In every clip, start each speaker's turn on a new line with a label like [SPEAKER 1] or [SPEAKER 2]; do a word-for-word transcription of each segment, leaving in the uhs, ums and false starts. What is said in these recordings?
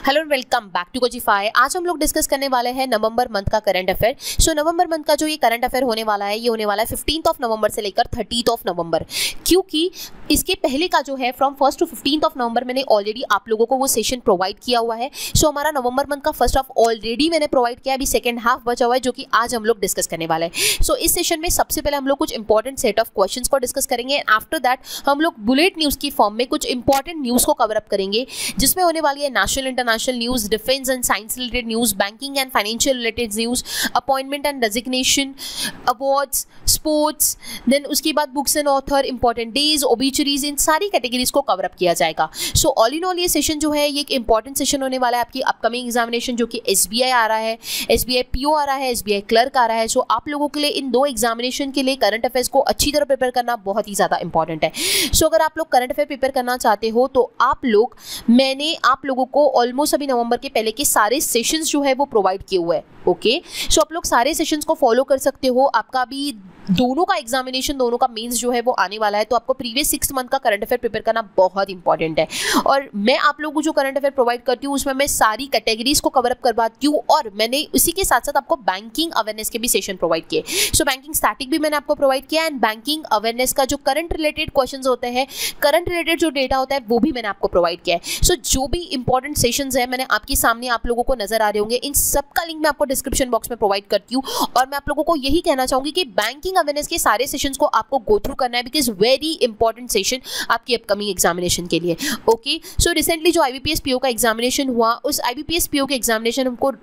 [SPEAKER 1] Hello and welcome back to Coachify. आज हम लोग डिस्कस करने वाले हैं नवंबर मंथ का current affair. So November month का जो ये करंट अफेयर होने वाला है ये होने वाला है फिफ्टींथ ऑफ नवंबर से लेकर थर्टीथ ऑफ नवंबर, क्योंकि इसके पहले का जो है from first to fifteenth of November मैंने ऑलरेडी आप लोगों को वो सेशन प्रोवाइड किया हुआ है। सो so, हमारा नवंबर मंथ का फर्स्ट हाफ ऑलरेडी मैंने प्रोवाइड किया है, अभी सेकंड हाफ बचा हुआ है जो कि आज हम लोग डिस्कस करने वाले हैं। सो so, इस सेशन में सबसे पहले हम लोग कुछ इंपॉर्टेंट सेट ऑफ क्वेश्चंस को डिस्कस करेंगे। आफ्टर दैट हम लोग बुलेट न्यूज़ की फॉर्म में कुछ इंपॉर्टेंट न्यूज़ को कवर अप करेंगे, जिसमें होने वाली है national international news, defence and science related news, banking and financial related news, appointment and designation, awards, sports, then उसके बाद books and author, important days, obituaries, इन सारी कैटेगरीज को कवर अप किया जाएगा। सो ऑल इन ऑल ये session जो है ये एक इंपॉर्टेंट सेशन होने वाला है आपकी अपकमिंग एग्जामिनेशन, जो कि एसबीआई आ रहा है, एसबीआई पीओ आ रहा है, एसबीआई क्लर्क आ रहा है। सो so, आप लोगों के लिए इन दो एग्जामिनेशन के लिए करंट अफेयर्स को अच्छी तरह प्रिपेयर करना बहुत ही ज़्यादा इंपॉर्टेंट है। सो so, अगर आप लोग करंट अफेयर प्रिपेयर करना चाहते हो तो आप लोग मैंने आप लोगों को ऑलमोस्ट अभी नवंबर के पहले के सारे सेशंस जो है वो प्रोवाइड किए हुए हैं। Okay okay? सो so, आप लोग सारे सेशंस को फॉलो कर सकते हो। आपका अभी दोनों का एग्जामिनेशन, दोनों का मेंस जो है वो आने वाला है, तो आपको प्रीवियस सिक्स मंथ का करंट अफेयर प्रिपेयर करना बहुत इंपॉर्टेंट है। और मैं आप लोगों को जो करंट अफेयर प्रोवाइड करती हूँ उसमें मैं सारी कैटेगरीज को कवर अप करवाती हूँ, और मैंने उसी के साथ साथ आपको बैंकिंग अवेयरनेस के भी सेशन प्रोवाइड किए। सो बैंकिंग स्टैटिक भी मैंने आपको प्रोवाइड किया, एंड बैंकिंग अवेयरनेस का जो करंट रिलेटेड क्वेश्चन होते हैं, करंट रिलेटेड जो डेटा होता है वो भी मैंने आपको प्रोवाइड किया है। सो so, जो भी इंपॉर्टेंट सेशंस है मैंने आपके सामने आप लोगों को नजर आ रहे होंगे, इन सबका लिंक मैं आपको डिस्क्रिप्शन बॉक्स में प्रोवाइड करती हूँ। और मैं आप लोगों को यही कहना चाहूंगी कि बैंकिंग अवेयरनेस के सारे सेशंस को आपको गो थ्रू करना है, बिकॉज वेरी इंपॉर्टेंट सेशन आपकी अपकमिंग एग्जामिनेशन के लिए। ओके, सो रिसेंटली जो आईबीपीएस पीओ का एग्जामिनेशन हुआ, उस आईबीपीएस पीओ के एग्जामिनेशन हमको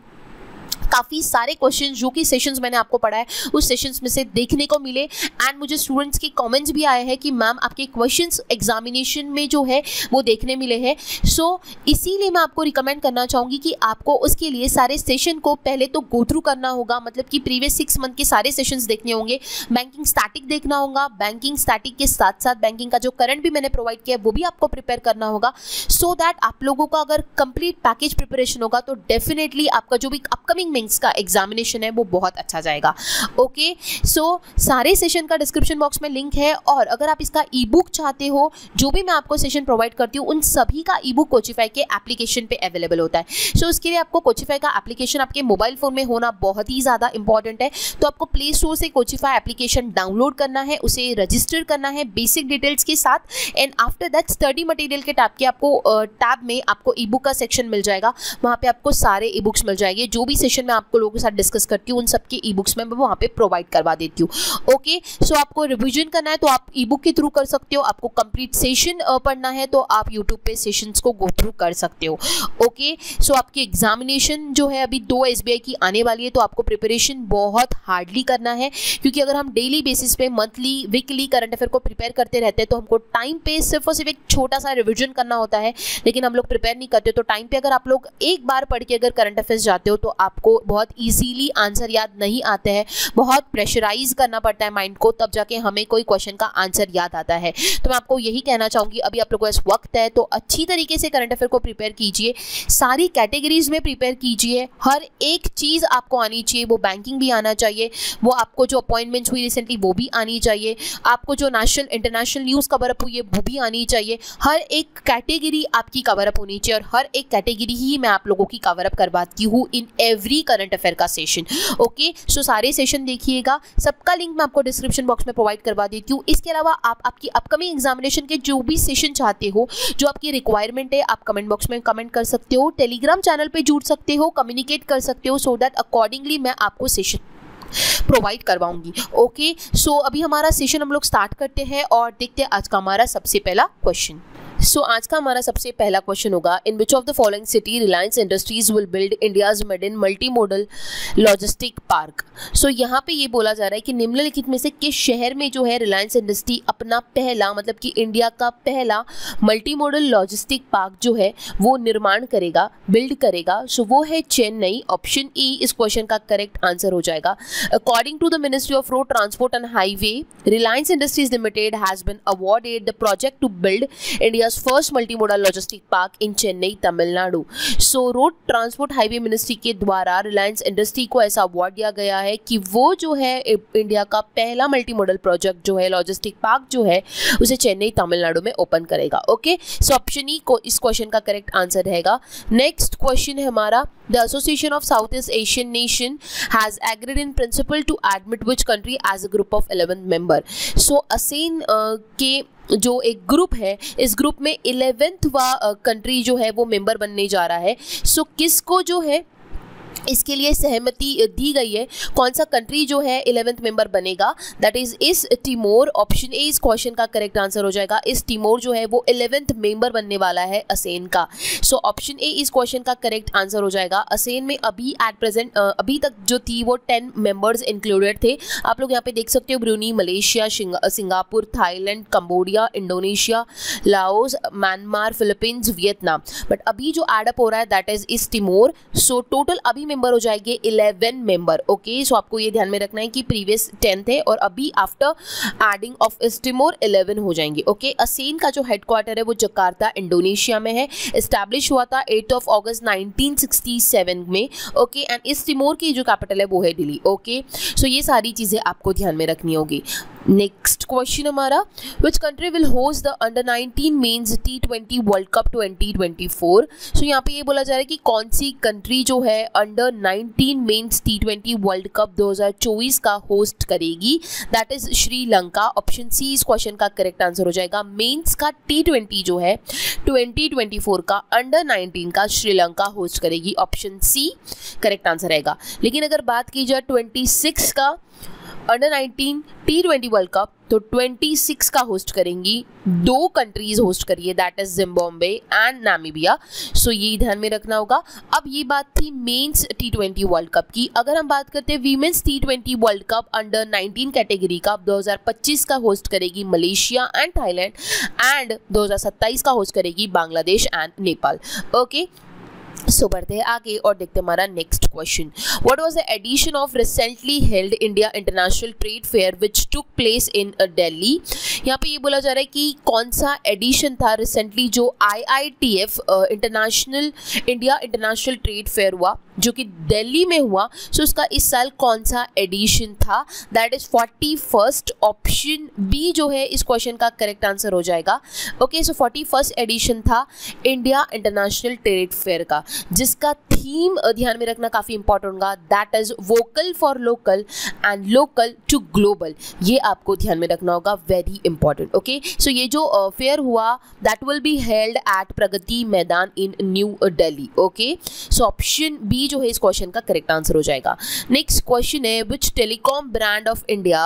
[SPEAKER 1] काफ़ी सारे क्वेश्चंस जो कि सेशंस मैंने आपको पढ़ा है उस सेशंस में से देखने को मिले, एंड मुझे स्टूडेंट्स के कमेंट्स भी आए हैं कि मैम आपके क्वेश्चंस एग्जामिनेशन में जो है वो देखने मिले हैं। सो so, इसीलिए मैं आपको रिकमेंड करना चाहूँगी कि आपको उसके लिए सारे सेशन को पहले तो गो थ्रू करना होगा, मतलब कि प्रीवियस सिक्स मंथ के सारे सेशंस देखने होंगे, बैंकिंग स्टैटिक देखना होगा, बैंकिंग स्टैटिक के साथ साथ बैंकिंग का जो करंट भी मैंने प्रोवाइड किया है वो भी आपको प्रिपेयर करना होगा, सो so दैट आप लोगों का अगर कंप्लीट पैकेज प्रिपरेशन होगा तो डेफिनेटली आपका जो भी अपकमिंग मेंस का एग्जामिनेशन है वो बहुत अच्छा जाएगा। ओके, सो सारे सेशन का डिस्क्रिप्शन बॉक्स में लिंक है, और अगर आप इसका ई बुक चाहते हो, जो भी मैं आपको सेशन प्रोवाइड करती हूँ उन सभी का ई बुक कोचिफाई के एप्लीकेशन पे अवेलेबल होता है। सो so, उसके लिए आपको कोचिफाई का एप्लीकेशन आपके मोबाइल फोन में होना बहुत ही ज़्यादा इंपॉर्टेंट है। तो आपको प्ले स्टोर से कोचिफाई एप्लीकेशन डाउनलोड करना है, उसे रजिस्टर करना है बेसिक डिटेल्स के साथ, and after that study material के टैब के आपको टैब में आपको ई बुक का सेक्शन मिल जाएगा, वहाँ पे आपको सारे ई बुक्स मिल जाएंगे। जो भी सेशन में आपको लोगों के साथ डिस्कस करती हूँ उन सबके ई बुक्स में मैं वहाँ पे प्रोवाइड करवा देती हूँ। ओके, सो आपको रिवीजन करना है तो आप ई बुक के थ्रू कर सकते हो, आपको कंप्लीट सेशन पढ़ना है तो आप यूट्यूब पे सेशंस को गो थ्रू कर सकते हो। ओके, सो आपकी एग्जामिनेशन जो है अभी दो एसबीआई की आने वाली है, तो आपको प्रिपरेशन बहुत हार्डली करना है, क्योंकि अगर हम डेली बेसिस पे मंथली वीकली करंट अफेयर को प्रिपेयर करते रहते हैं तो हमको टाइम पे सिर्फ और सिर्फ एक छोटा सा रिविजन करना होता है, लेकिन हम लोग प्रिपेयर नहीं करते। तो टाइम पे अगर आप लोग एक बार पढ़ के अगर करंट अफेयर्स जाते हो तो आपको बहुत ईजीली आंसर याद नहीं आते हैं, बहुत प्रेशराइज करना पड़ता है माइंड को, तब जाके हमें कोई क्वेश्चन का आंसर याद आता है। तो मैं आपको यही कहना चाहूँगी अभी आप लोगों के पास वक्त है तो अच्छी तरीके से करंट अफेयर को प्रिपेयर कीजिए, सारी कैटेगरीज में प्रिपेयर कीजिए, हर एक चीज़ आपको आनी चाहिए। वो बैंकिंग भी आना चाहिए, वो आपको जो अपॉइंटमेंट्स हुई रिसेंटली वो भी आनी चाहिए, आपको जो national international news cover up हुई है वो भी आनी चाहिए। हर एक कैटेगरी आपकी कवर अप होनी चाहिए, और हर एक कैटेगरी ही मैं आप लोगों की कवर अप करवाती हूँ इन एवरी करंट अफेयर का सेशन। ओके, सो सारे सेशन देखिएगा, सबका लिंक मैं आपको डिस्क्रिप्शन बॉक्स में प्रोवाइड करवा देती हूँ। इसके अलावा आप आपकी अपकमिंग एग्जामिनेशन के जो भी सेशन चाहते हो, जो आपकी रिक्वायरमेंट है, आप कमेंट बॉक्स में कमेंट कर सकते हो, टेलीग्राम चैनल पे जुड़ सकते हो, कम्युनिकेट कर सकते हो, सो दैट अकॉर्डिंगली मैं आपको सेशन प्रोवाइड करवाऊंगी। ओके, सो अभी हमारा सेशन हम लोग स्टार्ट करते हैं और देखते हैं आज का हमारा सबसे पहला क्वेश्चन। सो so, आज का हमारा सबसे पहला क्वेश्चन होगा, in which of the following city Reliance industries will build India's maiden multi modal logistic park. So यहाँ पे ये बोला जा रहा है कि निम्नलिखित में से किस शहर में जो है रिलायंस इंडस्ट्री अपना पहला, मतलब कि इंडिया का पहला मल्टी मॉडल लॉजिस्टिक पार्क जो है वो निर्माण करेगा, बिल्ड करेगा। सो so, वो है चेन्नई। ऑप्शन ई इस क्वेश्चन का करेक्ट आंसर हो जाएगा। According to the ministry of road transport and highway, Reliance industries limited has been awarded the project to build India India's first multimodal logistic park in Chennai, Tamil Nadu. So road transport highway ministry के द्वारा Reliance industry को ऐसा award दिया गया है कि वो जो है इंडिया का पहला मल्टी मॉडल प्रोजेक्ट जो है लॉजिस्टिक पार्क जो है उसे चेन्नई तमिलनाडु में ओपन करेगा. ओके, सो ऑप्शन ई को इस क्वेश्चन का करेक्ट आंसर रहेगा. नेक्स्ट क्वेश्चन है हमारा, the association of south east Asian nation has agreed in principle to admit which country as a group of eleven member. So ASEAN के जो एक group है, इस ग्रुप में इलेवेंथवा कंट्री जो है वो मेंबर बनने जा रहा है. सो so, किसको जो है इसके लिए सहमति दी गई है, कौन सा कंट्री जो है इलेवेंथ मेंबर बनेगा, that is East Timor. Option A इस क्वेश्चन का करेक्ट आंसर हो जाएगा. इस टिमोर जो है वो इलेवेंथ मेंबर बनने वाला है असेन का. सो ऑप्शन ए इस क्वेश्चन का करेक्ट आंसर हो जाएगा. असेन में अभी एट प्रेजेंट अभी तक जो थी वो टेन मेंबर्स इंक्लूडेड थे. आप लोग यहाँ पे देख सकते हो, Brunei, Malaysia, Singapore, Thailand, Cambodia, Indonesia, Laos, Myanmar, Philippines, Vietnam. But अभी जो एडअप हो रहा है that is East टिमोर. So total अभी मेंबर हो जाएंगे इलेवन मेंबर. ओके, सो आपको ये ध्यान में रखना है कि प्रीवियस टेन थे और अभी आफ्टर एडिंग ऑफ इस टिमोर इलेवन हो जाएंगे. ओके, असेन का जो हेडक्वार्टर है वो जकार्ता, इंडोनेशिया में है. एस्टैब्लिश हुआ था eight of August nineteen sixty seven में. ओके, एंड इस टिमोर की जो कैपिटल है वो है दिल्ली. ओके, सो ये सारी चीजें आपको ध्यान में रखनी होगी. नेक्स्ट क्वेश्चन हमारा, which country will host the under nineteen men's T twenty world cup twenty twenty four. So यहाँ पे ये बोला जा रहा है कि कौन सी कंट्री जो है under nineteen men's T twenty world Cup दो हज़ार चौबीस का होस्ट करेगी, that is Sri Lanka. Option C इस क्वेश्चन का करेक्ट आंसर हो जाएगा. मेंस का टी ट्वेंटी जो है ट्वेंटी ट्वेंटी फोर का, अंडर नाइनटीन का श्रीलंका होस्ट करेगी. ऑप्शन सी करेक्ट आंसर रहेगा. लेकिन अगर बात की जाए ट्वेंटी सिक्स का under nineteen T twenty world Cup, तो ट्वेंटी सिक्स का होस्ट करेंगी दो कंट्रीज होस्ट करिए, that is Zimbabwe and Namibia. So ये ध्यान में रखना होगा. अब ये बात थी men's T twenty world cup की. अगर हम बात करते हैं women's T twenty world Cup under nineteen category का, दो हज़ार पच्चीस का होस्ट करेगी मलेशिया एंड थाईलैंड, एंड दो हज़ार सत्ताईस का होस्ट करेगी Bangladesh and Nepal. Okay, so बढ़ते हैं आगे और देखते हैं हमारा next question. What was the edition of recently held India International Trade Fair which took place in Delhi. यहाँ पे ये बोला जा रहा है कि कौन सा एडिशन था रिसेंटली जो I I T F international India International Trade Fair हुआ जो कि दिल्ली में हुआ. सो so उसका इस साल कौन सा एडिशन था, that is forty first. Option B जो है इस क्वेश्चन का करेक्ट आंसर हो जाएगा. Okay, so forty first edition था इंडिया इंटरनेशनल ट्रेड फेयर का, जिसका थीम ध्यान में रखना काफी इंपॉर्टेंट होगा, that is vocal for local and local to global. ये आपको ध्यान में रखना होगा, वेरी इंपॉर्टेंट. ओके, सो ये जो फेयर uh, हुआ that will be held at Pragati Maidan in New Delhi. Okay, so option B जो है इस क्वेश्चन का करेक्ट आंसर हो जाएगा. नेक्स्ट क्वेश्चन है, which telecom brand of India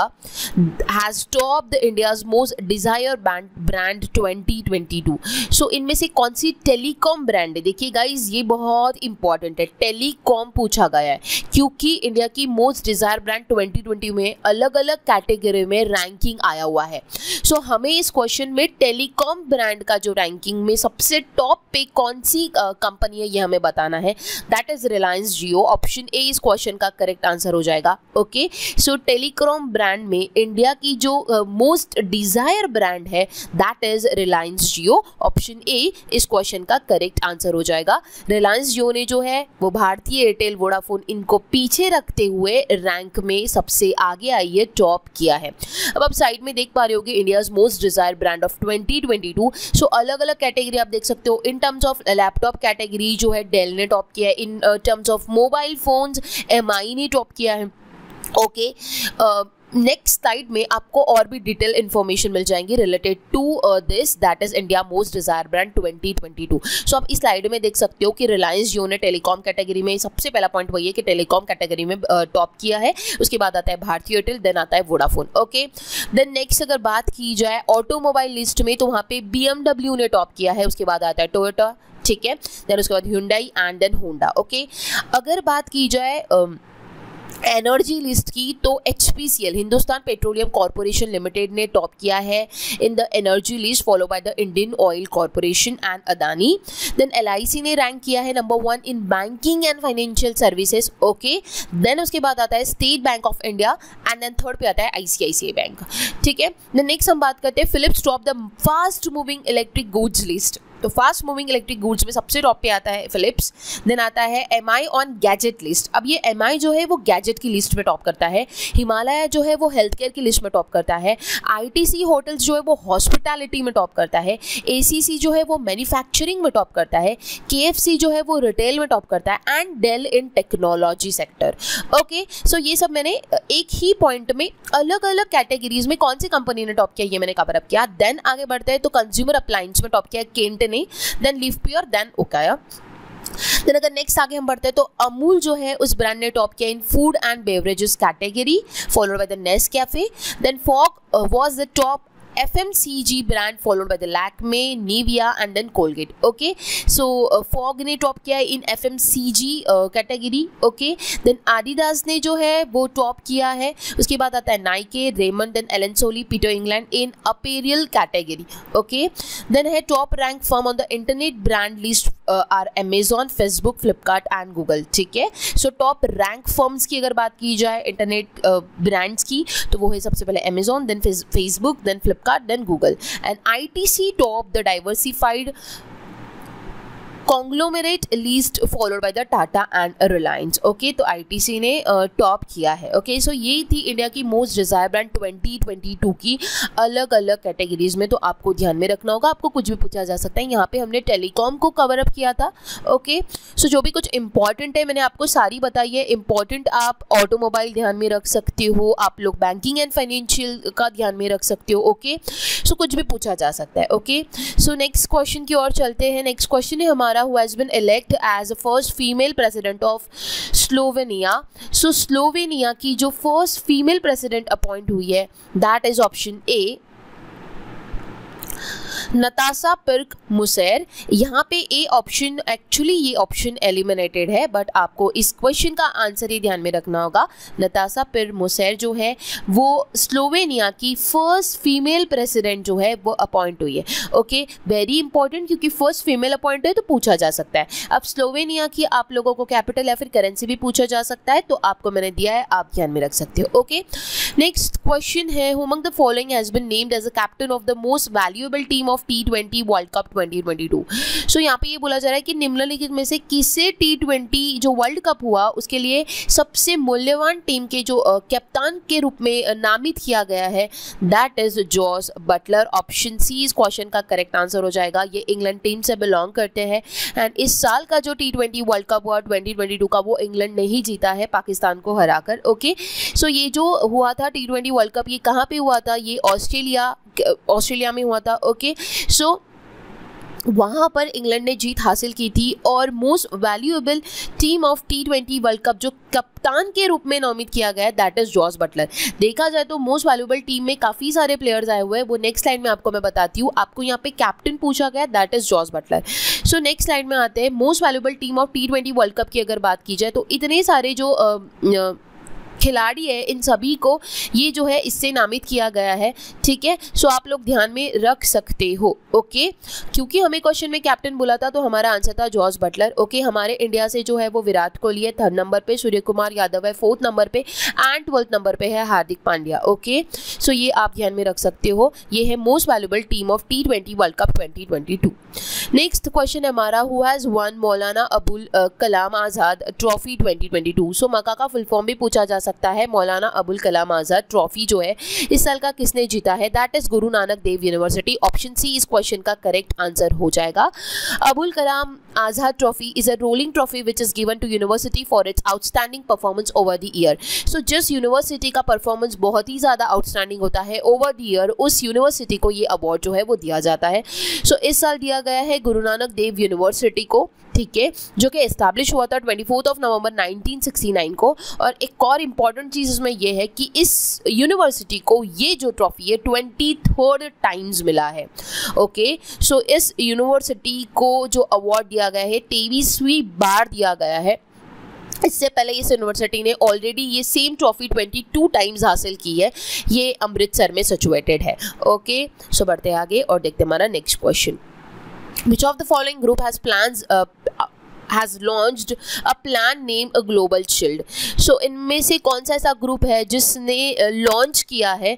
[SPEAKER 1] has top the India's most desire brand twenty twenty two. So इनमें से कौन सी टेलीकॉम ब्रांड है. देखिए गाइज, ये बहुत इंपॉर्टेंट है, टेलीकॉम पूछा गया है क्योंकि इंडिया की most desire brand twenty twenty में अलग अलग कैटेगरी में रैंकिंग आया हुआ है. सो so, हमें इस क्वेश्चन में टेलीकॉम ब्रांड का जो रैंकिंग में सबसे टॉप पे कौन सी कंपनी है ये हमें बताना है, that is Reliance Jio. Option A इस क्वेश्चन का करेक्ट आंसर हो जाएगा. ओके, सो टेलीकॉम ब्रांड में इंडिया की जो मोस्ट डिजायर ब्रांड है that is Reliance Jio. Option A इस क्वेश्चन का करेक्ट आंसर हो जाएगा. रिलायंस जियो ने जो है वो भारतीय एयरटेल, वोडाफोन इनको पीछे रखते हुए रैंक में सबसे आगे आई है, टॉप किया है. अब आप साइड में देख पा रहे होगे India's most desire brand of twenty twenty two. So अलग अलग कैटेगरी आप देख सकते हो. In terms of laptop category जो है डेल ने टॉप किया है. In terms of mobile phones M I ने टॉप किया है. ओके, नेक्स्ट स्लाइड में आपको और भी डिटेल इन्फॉर्मेशन मिल जाएंगी related to this, that is India most desire brand twenty twenty two. So आप इस स्लाइड में देख सकते हो कि रिलायंस जियो ने टेलीकॉम कैटेगरी में सबसे पहला पॉइंट वही है कि टेलीकॉम कैटेगरी में टॉप uh, किया है. उसके बाद आता है भारतीय एयरटेल, देन आता है वोडाफोन. ओके, देन नेक्स्ट अगर बात की जाए ऑटोमोबाइल लिस्ट में तो वहाँ पे बी एम डब्ल्यू ने टॉप किया है. उसके बाद आता है टोयोटा, ठीक है, देन उसके बाद Hyundai and then Honda. Okay, अगर बात की जाए uh, एनर्जी लिस्ट की तो H P C L Hindustan petroleum corporation limited ने टॉप किया है in the energy list, follow by the Indian Oil Corporation and Adani. Then L I C ने रैंक किया है number one in banking and financial services, okay. Then उसके बाद आता है State bank of India and then third पे आता है I C I C I bank, ठीक है। देन नेक्स्ट हम बात करते हैं Philips top the fast moving electric goods list, तो फास्ट मूविंग इलेक्ट्रिक गुड्स में सबसे टॉप पे आता है फिलिप्स। देन आता है M I on gadget list, अब ये एम आई जो है वो गैजेट की लिस्ट में टॉप करता है, हिमालय जो है वो हेल्थ केयर की लिस्ट में टॉप करता है, आई टी सी होटल्स जो है वो हॉस्पिटैलिटी में टॉप करता है, ए सी सी जो है वो मैन्युफैक्चरिंग में टॉप करता है, के एफ सी जो है वो रिटेल में टॉप करता है and Dell in technology sector, okay. So ये सब मैंने एक ही पॉइंट में अलग अलग कैटेगरीज में कौन सी कंपनी ने टॉप किया ये मैंने कवर अप किया। देन आगे बढ़ते हैं तो कंज्यूमर अप्लायंस में टॉप किया केंट ने, then Livpure, then Okaya. Then अगर नेक्स्ट आगे हम बढ़ते हैं तो अमूल जो है उस ब्रांड ने टॉप किया in food and beverages category, followed by the Nescafe. Then Fog was the top F M C G brand followed by the Lakme, Nivea and then Colgate, okay. So uh, Fog ने top किया in F M C G category, okay. Then Adidas ने जो है वो top किया है, उसके बाद आता है Nike, Raymond, देन Allen Solly, Peter England in apparel category, okay. Then है top rank firm on the internet brand list are Amazon, Facebook, Flipkart and Google, ठीक है। सो टॉप रैंक फर्म्स की अगर बात की जाए इंटरनेट ब्रांड्स uh, की तो वो है सबसे पहले Amazon, then Facebook, then Flipkart, then Google, and I T C top the diversified conglomerate list followed by the Tata and Reliance, okay. तो I T C ने टॉप uh, किया है, ओके। सो ये थी इंडिया की most desire brand twenty twenty two की अलग अलग कैटेगरीज में, तो आपको ध्यान में रखना होगा, आपको कुछ भी पूछा जा सकता है। यहाँ पे हमने टेलीकॉम को कवर अप किया था, ओके। सो जो भी कुछ इंपॉर्टेंट है मैंने आपको सारी बताई है। इंपॉर्टेंट आप ऑटोमोबाइल ध्यान में रख सकते हो, आप लोग बैंकिंग एंड फाइनेंशियल का ध्यान में रख सकते हो, ओके। सो कुछ भी पूछा जा सकता है, ओके। सो नेक्स्ट क्वेश्चन की ओर चलते हैं। नेक्स्ट क्वेश्चन है हमारा who has been elected as the first female president of Slovenia. So Slovenia की जो first female president appoint हुई है that is option A, Natasha पिर्क मुसेर। यहाँ पे ए ऑप्शन, एक्चुअली ये ऑप्शन एलिमिनेटेड है बट आपको इस क्वेश्चन का आंसर ही ध्यान में रखना होगा। नताशा पिर्क मुसेर जो है वो स्लोवेनिया की फर्स्ट फीमेल प्रेसिडेंट जो है वो अपॉइंट हुई है, ओके। वेरी इंपॉर्टेंट, क्योंकि फर्स्ट फीमेल अपॉइंट है तो पूछा जा सकता है। अब स्लोवेनिया की आप लोगों को कैपिटल या फिर करेंसी भी पूछा जा सकता है, तो आपको मैंने दिया है, आप ध्यान में रख सकते हो, ओके। नेक्स्ट क्वेश्चन है who among the following has been named as a captain of the most valuable team of T twenty world cup twenty twenty two. So यहाँ पे ये बोला जा रहा है कि निम्नलिखित में से किसे टी ट्वेंटी जो वर्ल्ड कप हुआ उसके लिए सबसे मूल्यवान टीम के जो कप्तान के रूप में नामित किया गया है, that is Jos Buttler. Option C इस क्वेश्चन का करेक्ट आंसर हो जाएगा। ये इंग्लैंड टीम से बिलोंग करते हैं एंड इस साल का जो टी ट्वेंटी वर्ल्ड कप हुआ ट्वेंटी ट्वेंटी टू का वो इंग्लैंड ने ही जीता है पाकिस्तान को हराकर, ओके। सो ये जो हुआ था टी ट्वेंटी वर्ल्ड कप, ये कहाँ पे हुआ था? ये ऑस्ट्रेलिया ऑस्ट्रेलिया में हुआ था, ओके। सो वहाँ पर इंग्लैंड ने जीत हासिल की थी और most valuable team of T twenty world cup जो कप्तान के रूप में नामित किया गया है दैट इज जॉस बटलर। देखा जाए तो मोस्ट वैल्यूएबल टीम में काफ़ी सारे प्लेयर्स आए हुए हैं, वो नेक्स्ट लाइन में आपको मैं बताती हूँ। आपको यहाँ पे कैप्टन पूछा गया, that is Jos Buttler. So next line में आते हैं most valuable team of T twenty world cup की अगर बात की जाए तो इतने सारे जो आ, आ, खिलाड़ी है इन सभी को ये जो है इससे नामित किया गया है, ठीक है। सो आप लोग ध्यान में रख सकते हो, ओके। क्योंकि हमें क्वेश्चन में कैप्टन बोला था तो हमारा आंसर था जॉस बटलर, ओके। हमारे इंडिया से जो है वो विराट कोहली है थर्ड नंबर पे, सूर्य कुमार यादव है फोर्थ नंबर पे एंड ट्वेल्थ नंबर पे है हार्दिक पांड्या, ओके। सो ये आप ध्यान में रख सकते हो। ये है most valuable team of T twenty world cup twenty twenty two. Next question हमारा who has won Maulana Abul Kalam Azad trophy twenty twenty two. So मका का फुल फॉर्म भी पूछा जा सकता है। मौलाना अबुल कलाम आज़ाद ट्रॉफी जो है इस साल का किसने जीता है? That is Guru Nanak Dev university. Option C इस क्वेश्चन का करेक्ट आंसर हो जाएगा। Abul Kalam Azad trophy is a rolling trophy which is given to university for its outstanding performance over the year. So जिस यूनिवर्सिटी का परफॉर्मेंस बहुत ही ज़्यादा आउटस्टैंडिंग होता है ओवर द ईयर, उस यूनिवर्सिटी को ये अवार्ड जो है वो दिया जाता है। सो so, इस साल दिया गया है गुरु नानक देव यूनिवर्सिटी को, ठीक है, जो कि एस्टैब्लिश हुआ था twenty fourth of November nineteen sixty nine को। और एक और इम्पॉर्टेंट चीज़ इसमें यह है कि इस यूनिवर्सिटी को ये जो ट्रॉफी है ट्वेंटी थर्ड टाइम्स मिला है, ओके। सो इस यूनिवर्सिटी को जो अवार्ड दिया गया है तेईसवीं बार दिया गया है इससे पहले इस यूनिवर्सिटी ने ऑलरेडी ये सेम ट्रॉफी बाईस टाइम्स हासिल की है, ये अमृतसर में सिचुएटेड है। ओके, सो बढ़ते हैं आगे और देखते हैं हमारा next question. Which of the following group has plans uh, has launched a plan named a Global Shield? So इनमें से कौन सा ऐसा ग्रुप है जिसने लॉन्च uh, किया है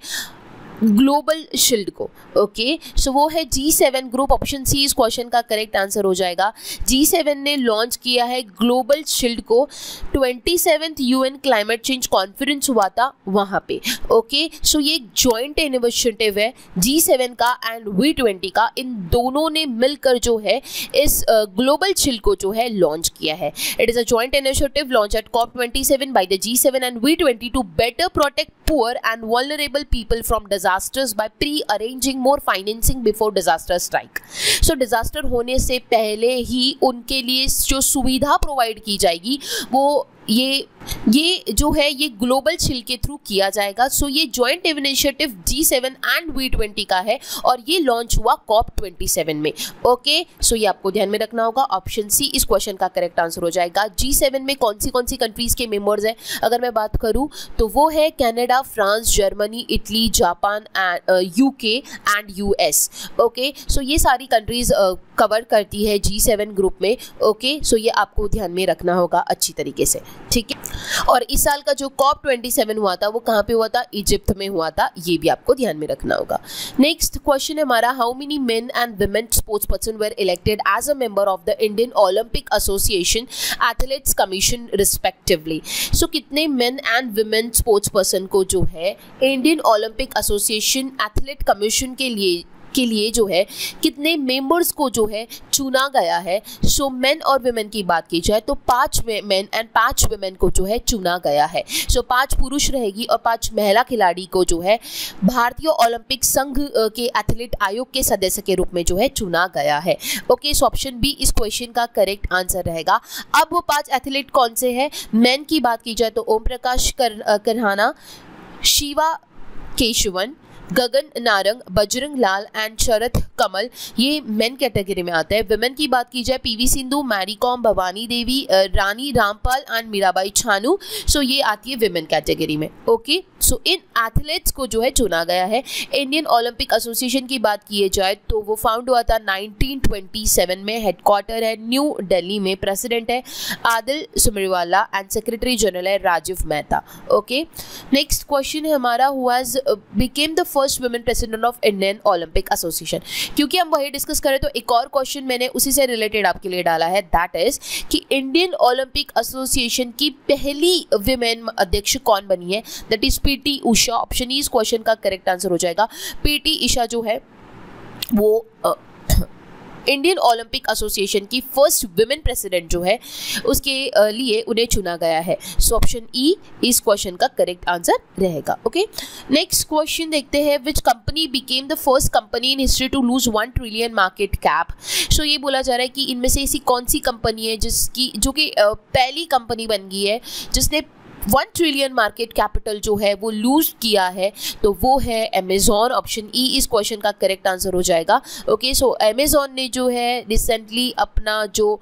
[SPEAKER 1] ग्लोबल शील्ड को? ओके, सो वो है G seven group. Option C इस क्वेश्चन का करेक्ट आंसर हो जाएगा। जी सेवन ने लॉन्च किया है ग्लोबल शील्ड को। Twenty seventh UN climate change conference हुआ था वहाँ पे। ओके, सो ये एक जॉइंट इनिशिएटिव है जी सेवन का एंड वी ट्वेंटी का, इन दोनों ने मिलकर जो है इस ग्लोबल uh, शील्ड को जो है लॉन्च किया है। It is a joint initiative launch at COP twenty seven by the G seven and V twenty to better protect poor and vulnerable people from disasters by pre-arranging more financing before disaster strike. So disaster होने से पहले ही उनके लिए जो सुविधा provide की जाएगी वो ये ये जो है ये ग्लोबल शील्ड के थ्रू किया जाएगा। सो so, ये joint initiative G seven and V twenty का है और ये लॉन्च हुआ कॉप ट्वेंटी सेवन में। ओके, सो ये आपको ध्यान में रखना होगा। ऑप्शन सी इस क्वेश्चन का करेक्ट आंसर हो जाएगा। जी सेवन में कौन सी कौन सी कंट्रीज के मेंबर्स हैं अगर मैं बात करूं तो वो है Canada, France, Germany, Italy, Japan, UK and US. Okay, so ये सारी कंट्रीज कवर uh, करती है जी सेवन ग्रुप में। ओके, सो ये आपको ध्यान में रखना होगा अच्छी तरीके से, ठीक है। और इस साल का जो कॉप ट्वेंटी सेवन हुआ था वो कहाँ पे हुआ था? इजिप्ट में हुआ था, ये भी आपको ध्यान में रखना होगा। नेक्स्ट क्वेश्चन है हमारा, how many men and women sports person were elected as a member of the Indian Olympic Association athletes commission respectively? So कितने men and women sports person को जो है Indian Olympic Association athlete commission के लिए के लिए जो है कितने मेंबर्स को जो है चुना गया है? सो मेन और वुमेन की बात की जाए तो पांच मेन एंड पांच वुमेन को जो है चुना गया है। सो पांच पुरुष रहेगी और पांच महिला खिलाड़ी को जो है भारतीय ओलंपिक संघ के एथलीट आयोग के सदस्य के रूप में जो है चुना गया है। ओके, सो ऑप्शन बी इस क्वेश्चन का करेक्ट आंसर रहेगा। अब वो पांच एथलीट कौन से हैं? मेन की बात की जाए तो ओम प्रकाश कर, करहाना, शिवा केशवन, गगन नारंग, बजरंग लाल एंड शरद कमल, ये मेन कैटेगरी में आता है। विमेन की बात की जाए PV Sindhu, Mary Kom, Bhavani Devi, Rani Rampal and Mirabai Chanu, so ये आती है विमेन कैटेगरी में। ओके, सो इन एथलीट्स को जो है चुना गया है। इंडियन ओलंपिक एसोसिएशन की बात की जाए तो वो फाउंड हुआ था नाइनटीन ट्वेंटी सेवन में, हेडक्वार्टर है न्यू दिल्ली में, प्रेसिडेंट है Adille Sumariwalla and secretary general है Rajeev Mehta. Okay, next question है हमारा, who has become the first women president of Indian Olympic Association? क्योंकि हम वही डिस्कस करें तो एक और क्वेश्चन मैंने उसी से रिलेटेड आपके लिए डाला है, दैट इज कि इंडियन ओलंपिक एसोसिएशन की पहली वुमेन अध्यक्ष कौन बनी है? That is PT Usha. Option E इस क्वेश्चन का करेक्ट आंसर हो जाएगा। पीटी उषा जो है वो uh, इंडियन ओलंपिक एसोसिएशन की फर्स्ट वुमेन प्रेसिडेंट जो है उसके लिए उन्हें चुना गया है। सो ऑप्शन ई इस क्वेश्चन का करेक्ट आंसर रहेगा। ओके, नेक्स्ट क्वेश्चन देखते हैं, which company became the first company in history to lose one trillion market cap? So ये बोला जा रहा है कि इनमें से ऐसी कौन सी कंपनी है जिसकी जो कि पहली कंपनी बन गई है जिसने वन ट्रिलियन मार्केट कैपिटल जो है वो लूज किया है? तो वो है अमेजॉन। ऑप्शन ई इस क्वेश्चन का करेक्ट आंसर हो जाएगा। ओके, सो अमेजॉन ने जो है रिसेंटली अपना जो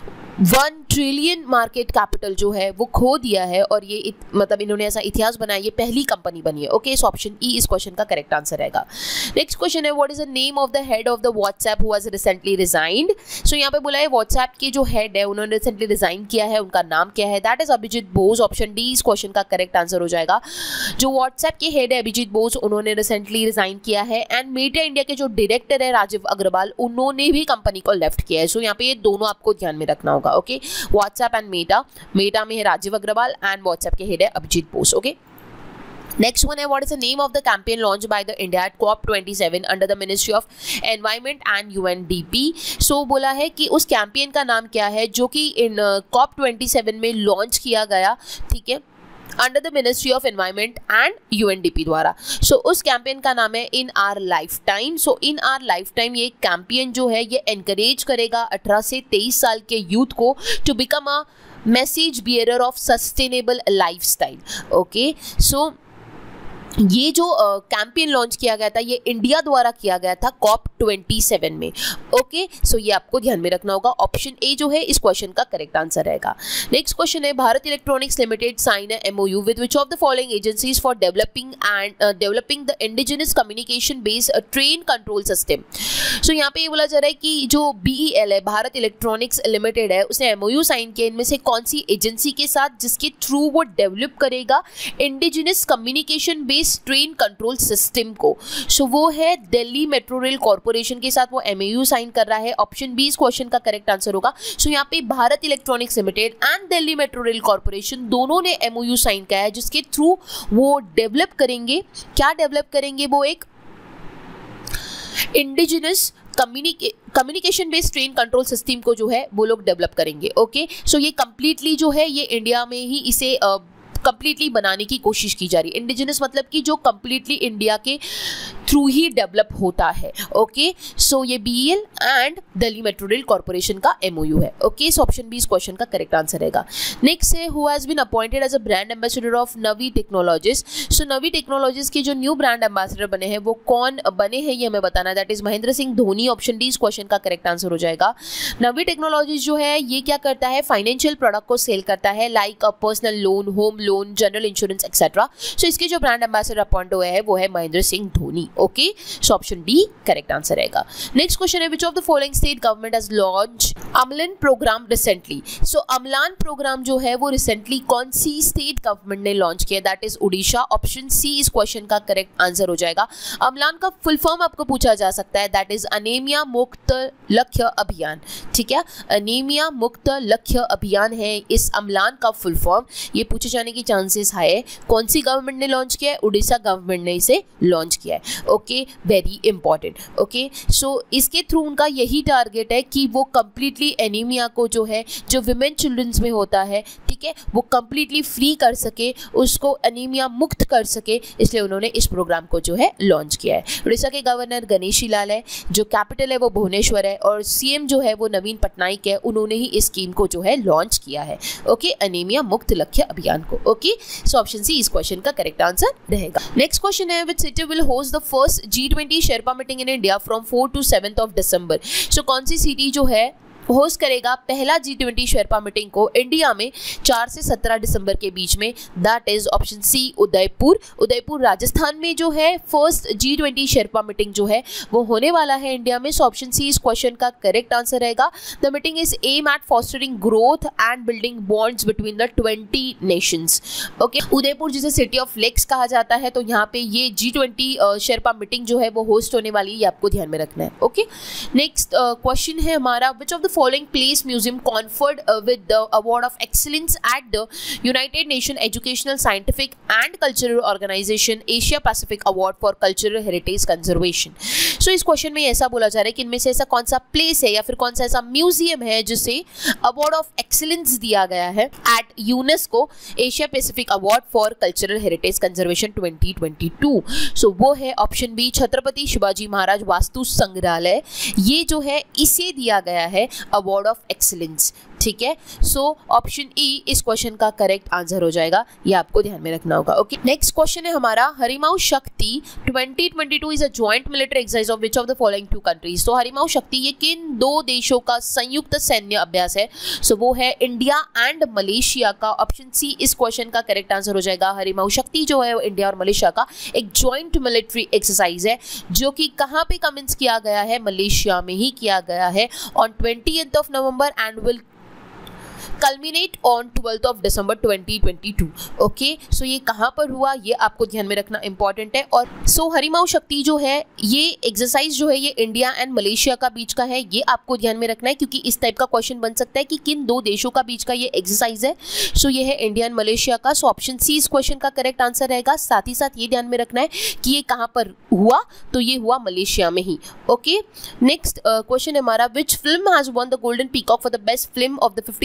[SPEAKER 1] वन ट्रिलियन मार्केट कैपिटल जो है वो खो दिया है और ये इत, मतलब इन्होंने ऐसा इतिहास बनाया, ये पहली कंपनी बनी है। ओके, सो ऑप्शन ई इस क्वेश्चन का करेक्ट आंसर रहेगा। नेक्स्ट क्वेश्चन है, what is the name of the head of the WhatsApp who has recently resigned? So यहाँ पे बोला है व्हाट्सएप के जो हेड है उन्होंने रिसेंटली रिजाइन किया है, उनका नाम क्या है? That is Abhijit Bose. Option D इस क्वेश्चन का करेक्ट आंसर हो जाएगा। जो व्हाट्सएप के हेड है अभिजीत बोस, उन्होंने रिसेंटली रिजाइन किया है एंड मीडिया इंडिया के जो डायरेक्टर है राजीव अग्रवाल, उन्होंने भी कंपनी को लेफ्ट किया है। सो यहाँ पे ये दोनों आपको ध्यान में रखना होगा। Okay, WhatsApp and Meta, Meta में है राजीव अग्रवाल एंड व्हाट्सएप के हेड है Abhijit Bose. Okay, next one है, what is the name of the campaign launch by the India at COP twenty seven under the ministry of environment and UNDP? So बोला है कि उस campaign का नाम क्या है जो कि इन कॉप ट्वेंटी सेवन में लॉन्च किया गया, ठीक है, under the ministry of environment and UNDP द्वारा। सो उस कैंपेन का नाम है in our life time. So in our life time ये कैंपेन जो है ये एनकरेज करेगा अठारह से तेईस साल के यूथ को to become a message bearer of sustainable lifestyle. Okay, so ये जो कैंपेन uh, लॉन्च किया गया था ये इंडिया द्वारा किया गया था कॉप ट्वेंटी सेवन में। ओके, सो ये आपको ध्यान में रखना होगा। ऑप्शन ए जो है इस क्वेश्चन का करेक्ट आंसर रहेगा। नेक्स्ट क्वेश्चन है, Bharat electronics limited sign a MOU with which of the following agencies for developing and developing the indigenous communication based train control system. So यहाँ पे ये बोला जा रहा है कि जो बीईएल है, भारत इलेक्ट्रॉनिक्स लिमिटेड है, उसने एमओयू साइन किया इनमें से कौन सी एजेंसी के साथ, जिसके थ्रू वो डेवलप करेगा indigenous communication based train control system को। सो so, वो है दिल्ली मेट्रो रेल कॉर्पोरेशन के साथ वो एमओयू साइन कर रहा है। ऑप्शन बी इस क्वेश्चन का करेक्ट आंसर होगा। सो so, यहाँ पे Bharat electronics limited and Delhi metro rail corporation दोनों ने एमओयू साइन किया है, जिसके थ्रू वो डेवलप करेंगे, क्या डेवलप करेंगे, वो एक indigenous communication based train control system को जो है वो लोग डेवलप करेंगे। ओके, सो ये कंप्लीटली जो है ये इंडिया में ही इसे कंप्लीटली uh, बनाने की कोशिश की जा रही है। इंडिजिनस मतलब कि जो कंप्लीटली इंडिया के थ्रू ही डेवलप होता है। ओके, सो ये BEL and Delhi metro rail corporation का एमओयू है। ओके, सो ऑप्शन बी इस क्वेश्चन का करेक्ट आंसर रहेगा। नेक्स्ट है, who has been appointed as a brand ambassador of Navi technologies. So Navi technologies के जो न्यू ब्रांड एम्बेसडर बने हैं वो कौन बने हैं ये हमें बताना है, that is Mahendra Singh Dhoni. Option D इस क्वेश्चन का करेक्ट आंसर हो जाएगा। नवी टेक्नोलॉजीज जो है ये क्या करता है, फाइनेंशियल प्रोडक्ट को सेल करता है, like a personal loan, home loan, general insurance etcetera. So इसके जो ब्रांड एम्बेसडर अपॉइंट हुए हैं वो है Mahendra Singh Dhoni. Okay, so option D correct answer रहेगा। नेक्स्ट क्वेश्चन है, which of the following state government has launch Amlan program recently. So Amlan program जो है वो रिसेंटली कौन सी स्टेट गवर्नमेंट ने लॉन्च किया, that is Orissa. Option C इस क्वेश्चन का करेक्ट आंसर हो जाएगा। अमलान का फुल फॉर्म आपको पूछा जा सकता है, दैट इज अनीमिया मुक्त लक्ष्य अभियान। ठीक है, अनीमिया मुक्त लक्ष्य अभियान है इस अमलान का फुल फॉर्म। ये पूछे जाने की चांसेस हाई है। कौन सी गवर्नमेंट ने लॉन्च किया है, उड़ीसा गवर्नमेंट ने इसे लॉन्च किया है। Okay, very important. Okay, so इसके थ्रू उनका यही टारगेट है कि वो कंप्लीटली एनीमिया को जो है जो विमेन चिल्ड्रंस में होता है, ठीक है, वो कंप्लीटली फ्री कर सके, उसको एनीमिया मुक्त कर सके, इसलिए उन्होंने इस प्रोग्राम को जो है लॉन्च किया है। उड़ीसा के गवर्नर गणेशी लाल है, जो कैपिटल है वो भुवनेश्वर है, और सीएम जो है वो नवीन पटनायक है, उन्होंने ही इस स्कीम को जो है लॉन्च किया है। ओके, एनीमिया मुक्त लक्ष्य अभियान को। ओके, सो ऑप्शन सी इस क्वेश्चन का करेक्ट आंसर रहेगा। नेक्स्ट क्वेश्चन है, which city will host the first G twenty Sherpa meeting in India from four to seventh of December. So कौन सी सिटी जो है होस्ट करेगा पहला जी ट्वेंटी शेरपा मीटिंग को इंडिया में चार से सत्रह दिसंबर के बीच में, that is option C Udaipur. Udaipur Rajasthan में जो है first G twenty Sherpa meeting जो है वो होने वाला है इंडिया में। सो ऑप्शन सी इस क्वेश्चन का करेक्ट आंसर रहेगा। The meeting is aim at fostering growth and building bonds between the twenty nations. Okay, Udaipur जिसे सिटी ऑफ लेक्स कहा जाता है, तो यहाँ पे ये जी ट्वेंटी शेरपा मीटिंग जो है वो होस्ट होने वाली है, ये आपको ध्यान में रखना है। ओके, नेक्स्ट क्वेश्चन है हमारा, which of the following place museum conferred uh, with the award of excellence at the United Nations Educational, Scientific and Cultural Organization Asia Pacific Award for Cultural Heritage Conservation। so इस question में ऐसा बोला जा रहा है कि इनमें से ऐसा कौन सा प्लेस है या फिर कौन सा ऐसा म्यूजियम है जिसे अवार्ड ऑफ एक्सीलेंस दिया गया है at UNESCO Asia Pacific award for cultural heritage conservation twenty twenty two. So वो है ऑप्शन बी छत्रपति शिवाजी महाराज वास्तु संग्रहालय। ये जो है इसे दिया गया है अवार्ड ऑफ एक्सीलेंस। ठीक है, सो ऑप्शन ई इस क्वेश्चन का करेक्ट आंसर हो जाएगा, ये आपको ध्यान में रखना होगा। ओके, नेक्स्ट क्वेश्चन है हमारा, Harimau Shakti twenty twenty two is a joint military exercise of which of the following two countries. तो हरिमाऊ शक्ति ये किन दो देशों का संयुक्त सैन्य अभ्यास है? सो so, वो है इंडिया एंड मलेशिया का। ऑप्शन सी इस क्वेश्चन का करेक्ट आंसर हो जाएगा। हरिमाऊ शक्ति जो है वो इंडिया और मलेशिया का एक जॉइंट मिलिट्री एक्सरसाइज है, जो कि कहाँ पे कमेंस किया गया है, मलेशिया में ही किया गया है on twentieth of November and will culminate on twelfth of December twenty twenty two. Okay, so ये कहाँ पर हुआ ये आपको ध्यान में रखना इंपॉर्टेंट है। और सो so, हरिमाऊ शक्ति जो है ये एक्सरसाइज जो है ये इंडिया एंड मलेशिया का बीच का है, ये आपको ध्यान में रखना है, क्योंकि इस टाइप का क्वेश्चन बन सकता है कि किन दो देशों का बीच का ये एक्सरसाइज है। सो so, ये है इंडिया एंड मलेशिया का। सो ऑप्शन सी इस क्वेश्चन का करेक्ट आंसर रहेगा। साथ ही साथ ये ध्यान में रखना है कि ये कहाँ पर हुआ, तो ये हुआ मलेशिया में ही। ओके, नेक्स्ट क्वेश्चन है हमारा, which film has won the golden peacock for the best film of the fifty third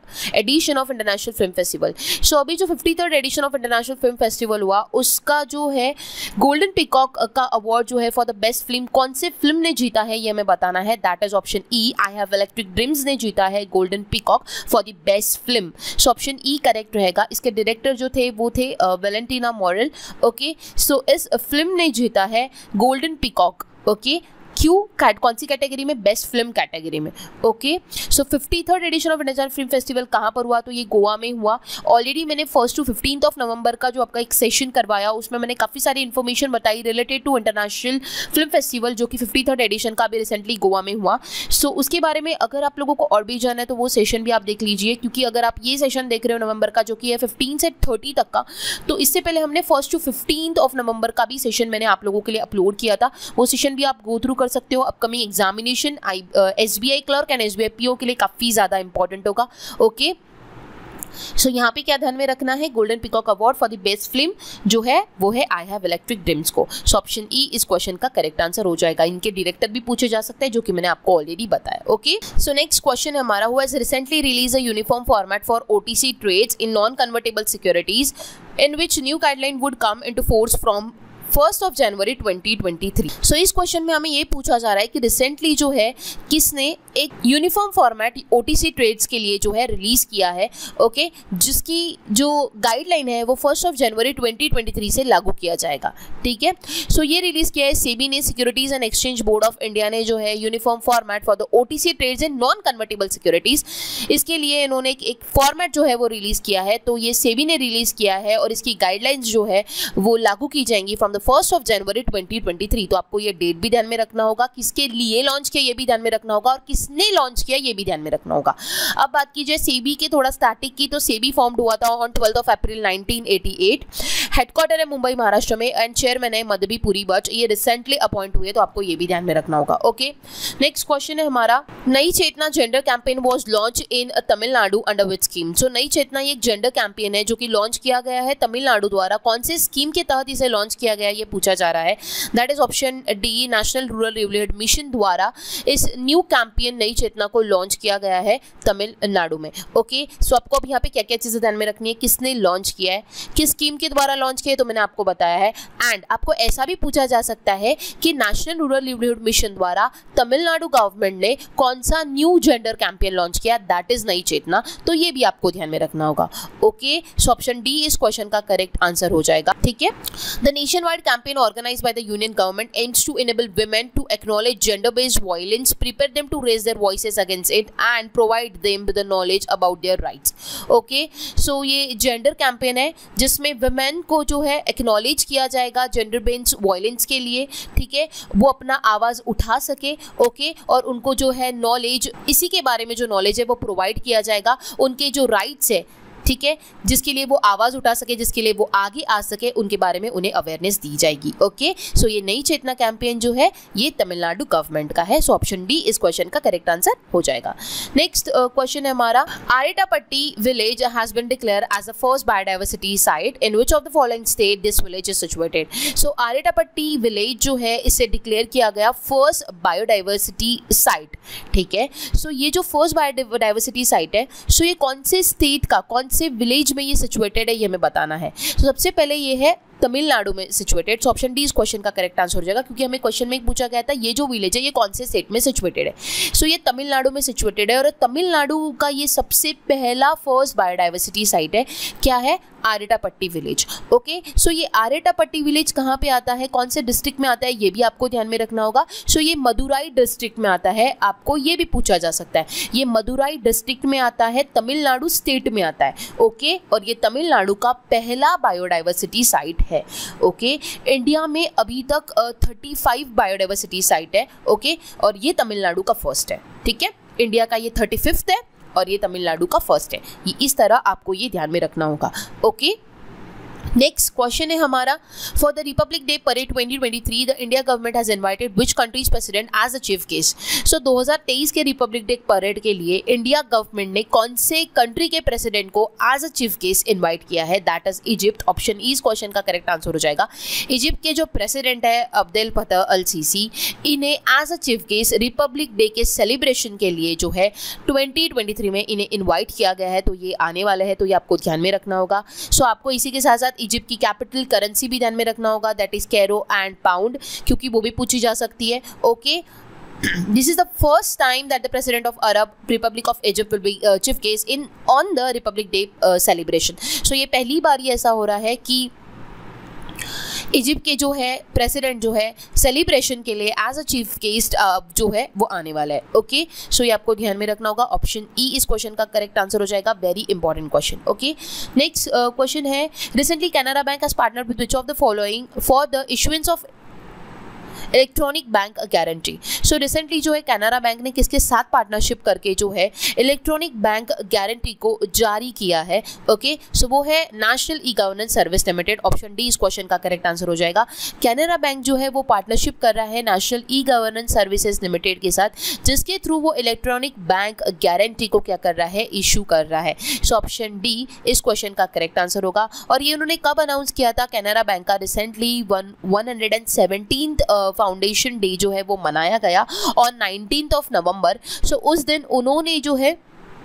[SPEAKER 1] edition of international film festival. So अभी जो fifty third edition of international film festival हुआ उसका जो है golden peacock का award जो है for the best film, कौन से फिल्म ने जीता है ये हमें बताना है। That is option E, I have electric dreams ने जीता है golden peacock for the best film. So option E correct रहेगा। इसके डायरेक्टर जो थे वो थे वेलेंटिना मोरेल। ओके, सो इस फिल्म ने जीता है गोल्डन पीकॉक। ओके, क्यों, कौन सी कैटेगरी में, बेस्ट फिल्म कैटेगरी में। Okay, so fifty third edition of international film festival कहाँ पर हुआ, तो ये गोवा में हुआ। ऑलरेडी मैंने first to fifteenth of November का जो आपका एक सेशन करवाया उसमें मैंने काफ़ी सारी इन्फॉर्मेशन बताई related to international film festival जो कि फिफ्टी थर्ड एडिशन का भी रिसेंटली गोवा में हुआ। सो so, उसके बारे में अगर आप लोगों को और भी जाना है तो वो सेशन भी आप देख लीजिए, क्योंकि अगर आप ये सेशन देख रहे हो नवंबर का जो कि है फिफ्टीन से थर्टी तक का, तो इससे पहले हमने first to fifteenth of November का भी सेशन मैंने आप लोगों के लिए अपलोड किया था। वो सेशन भी आप गो थ्रू कर सकते हो। Upcoming examination S B I clerk and S B I P O के लिए काफ़ी ज़्यादा इंपॉर्टेंट होगा। ओके, सो so, यहाँ पे क्या ध्यान में रखना है, golden peacock award for the best film जो है वो है आई हैव इलेक्ट्रिक ड्रीम्स को। सो ऑप्शन ई इस क्वेश्चन का करेक्ट आंसर हो जाएगा। इनके डायरेक्टर भी पूछे जा सकते हैं जो कि मैंने आपको ऑलरेडी बताया। ओके, सो नेक्स्ट क्वेश्चन है हमारा, who has recently release a uniform format for OTC trades in non convertible securities in which new guideline would come into force from first of January twenty twenty three. So इस question में हमें ये पूछा जा रहा है कि recently जो है किसने एक यूनिफॉर्म फॉर्मेट ओटीसी ट्रेड्स के लिए जो है रिलीज किया है। Okay okay? जिसकी जो गाइडलाइन है वो first of January twenty twenty three से लागू किया जाएगा। ठीक है, सो so, ये रिलीज किया है सेबी ने, securities and exchange board of India ने जो है uniform format for the OTC trades in non convertible securities, इसके लिए इन्होंने एक, एक फॉर्मेट जो है वो रिलीज किया है। तो ये सेबी ने रिलीज किया है और इसकी गाइडलाइंस जो है वो लागू की जाएंगी from first of January twenty twenty three. तो आपको ये डेट भी ध्यान में रखना होगा, किसके लिए लॉन्च किया ये भी ध्यान में रखना होगा और किसने लॉन्च किया ये भी ध्यान में रखना होगा। अब बात की जाए सेबी के थोड़ा स्टैटिक की, तो सेबी फॉर्म्ड हुआ था on twelfth of April nineteen eighty eight. Headquarter है मुंबई महाराष्ट्र में एंड चेयरमैन है मधुबी पुरी भट्ट। ये रिसेंटली अपॉइंट हुए, तो आपको ये भी ध्यान में रखना होगा। ओके, नेक्स्ट क्वेश्चन है हमारा, Nayi Chetna gender campaign was launch in Tamil Nadu under which scheme. So Nayi Chetna ये एक जेंडर कैंपेन है जो कि लॉन्च किया गया है तमिलनाडु द्वारा। कौन से स्कीम के तहत इसे लॉन्च किया गया है ये पूछा जा रहा है। That is option D, national rural livelihood mission द्वारा इस न्यू कैंपेन नई चेतना को लॉन्च किया गया है तमिलनाडु में। ओके, सो आपको अब यहाँ पे क्या क्या चीजें ध्यान में रखनी है, किसने लॉन्च किया है, किस स्कीम के द्वारा लॉन्च किया है, तो मैंने आपको बताया है। एंड आपको ऐसा भी पूछा जा सकता है कि नेशनल रूरल लिवलीहुड मिशन द्वारा तमिलनाडु गवर्नमेंट ने कौन सा न्यू जेंडर कैंपेन लॉन्च किया, दैट इज नई चेतना। तो ये भी आपको ध्यान में रखना होगा। ओके, सो ऑप्शन डी इस क्वेश्चन का करेक्ट आंसर हो जाएगा। ठीक है, the nationwide campaign organized by the union government aims to enable women to acknowledge gender-based violence, prepare them to raise their voices against it, and provide them with the knowledge about their rights. Okay, so ये gender campaign है जिसमें women को जो है acknowledge किया जाएगा gender-based violence के लिए। ठीक है, वो अपना आवाज़ उठा सके। Okay okay? और उनको जो है knowledge, इसी के बारे में जो knowledge है वो provide किया जाएगा। उनके जो rights है, ठीक है, जिसके लिए वो आवाज़ उठा सके, जिसके लिए वो आगे आ सके, उनके बारे में उन्हें अवेयरनेस दी जाएगी। ओके, सो ये नई चेतना कैंपेन जो है ये तमिलनाडु गवर्नमेंट का है। सो ऑप्शन डी इस क्वेश्चन का करेक्ट आंसर हो जाएगा। नेक्स्ट क्वेश्चन है हमारा, Arittapatti village has been declare as the first biodiversity site in which of the following state this village is situated. So Arittapatti village जो है इसे डिक्लेयर किया गया फर्स्ट बायोडाइवर्सिटी साइट। ठीक है, सो ये जो फर्स्ट बायोडाइवर्सिटी साइट है, सो ये कौन से स्टेट का, कौन से विलेज में ये सिचुएटेड है ये हमें बताना है। तो सबसे पहले ये है तमिलनाडु में सिचुएटेड। सो ऑप्शन डी इस क्वेश्चन का करेक्ट आंसर हो जाएगा, क्योंकि हमें क्वेश्चन में एक पूछा गया था ये जो विलेज है ये कौन से स्टेट में सिचुएटेड है। सो so, ये तमिलनाडु में सिचुएटेड है और तमिलनाडु का ये सबसे पहला फर्स्ट बायोडाइवर्सिटी साइट है। क्या है? आरेटापट्टी विलेज। ओके, सो ये आरेटापट्टी विलेज कहाँ पे आता है, कौन से डिस्ट्रिक्ट में आता है, ये भी आपको ध्यान में रखना होगा। सो so, ये मदुराई डिस्ट्रिक्ट में आता है। आपको ये भी पूछा जा सकता है, ये मदुराई डिस्ट्रिक्ट में आता है, तमिलनाडु स्टेट में आता है। ओके, और ये तमिलनाडु का पहला बायोडाइवर्सिटी साइट है। ओके, इंडिया में अभी तक थर्टी फाइव बायोडाइवर्सिटी साइट है। ओके, और ये तमिलनाडु का फर्स्ट है। ठीक है, इंडिया का ये थर्टी फिफ्थ है और ये तमिलनाडु का फर्स्ट है। ये इस तरह आपको ये ध्यान में रखना होगा। ओके, नेक्स्ट क्वेश्चन है हमारा, for the republic day parade twenty twenty three the India government has invited which countries president as a chief guest. So दो हज़ार तेईस के रिपब्लिक डे परेड के लिए इंडिया गवर्नमेंट ने कौन से कंट्री के प्रेसिडेंट को as a chief guest invite किया है? That is Egypt. Option E इस क्वेश्चन का करेक्ट आंसर हो जाएगा। इजिप्ट के जो प्रेसिडेंट है अब्देल फतह अल सीसी, इन्हें as a chief guest republic day के सेलिब्रेशन के लिए जो है ट्वेंटी ट्वेंटी थ्री में इन्हें इन्वाइट किया गया है। तो ये आने वाले हैं, तो ये आपको ध्यान में रखना होगा। सो so, आपको इसी के साथ साथ इजिप्ट की कैपिटल करेंसी भी ध्यान में रखना होगा, that is Cairo and pound, क्योंकि वो भी पूछी जा सकती है। Okay, this is the first time that the president of Arab Republic of Egypt will be uh, chief guest in on the Republic Day uh, celebration. So ये पहली बार ही ऐसा हो रहा है कि इजिप्ट के जो है प्रेसिडेंट जो है सेलिब्रेशन के लिए एज अ चीफ गेस्ट जो है वो आने वाला है। ओके, सो ये आपको ध्यान में रखना होगा। ऑप्शन ई इस क्वेश्चन का करेक्ट आंसर हो जाएगा। Very important question. Okay, next question है, recently Canara bank has partnered with which of the following for the issuance of electronic bank guarantee. So recently जो है कैनरा बैंक ने किसके साथ पार्टनरशिप करके जो है इलेक्ट्रॉनिक बैंक गारंटी को जारी किया है? ओके, सो वो है national e governance service limited. Option D इस क्वेश्चन का करेक्ट आंसर हो जाएगा। कैनरा बैंक जो है वो पार्टनरशिप कर रहा है national e governance services limited के साथ, जिसके थ्रू वो इलेक्ट्रॉनिक बैंक गारंटी को क्या कर रहा है? इशू कर रहा है। सो ऑप्शन डी इस क्वेश्चन का करेक्ट आंसर होगा। और ये उन्होंने कब अनाउंस किया था? कैनरा बैंक का recently one one hundred and seventeenth foundation day जो है वो मनाया गया on nineteenth of November. So उस दिन उन्होंने जो है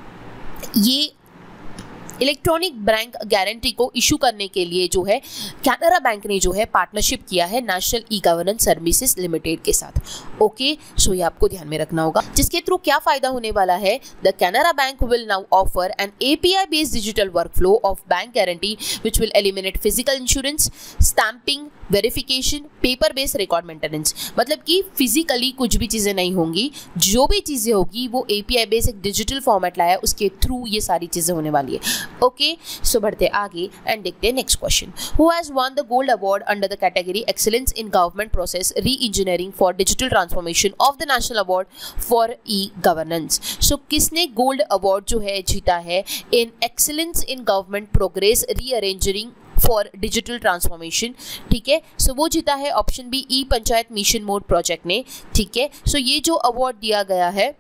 [SPEAKER 1] ये इलेक्ट्रॉनिक बैंक गारंटी को इशू करने के लिए जो है कैनरा बैंक ने जो है पार्टनरशिप किया है national e governance services limited के साथ। ओके, सो ये आपको ध्यान में रखना होगा, जिसके थ्रू क्या फायदा होने वाला है? The Canara bank will now offer an API based digital workflow of bank guarantee which will eliminate physical insurance, stamping, verification, paper based record maintenance. मतलब कि फिजिकली कुछ भी चीज़ें नहीं होंगी, जो भी चीज़ें होगी वो एपीआई बेस्ड एक डिजिटल फॉर्मेट लाया, उसके थ्रू ये सारी चीज़ें होने वाली है। ओके, सो बढ़ते आगे एंड देखते हैं next question. Who has won the gold award under the category excellence in government process re engineering for digital transformation of the national award for e governance. So किसने gold award जो है जीता है in excellence in government progress re arranging for digital transformation? ठीक है, so वो जीता है option B e panchayat mission mode project ने। ठीक है, सो ये जो अवार्ड दिया गया है,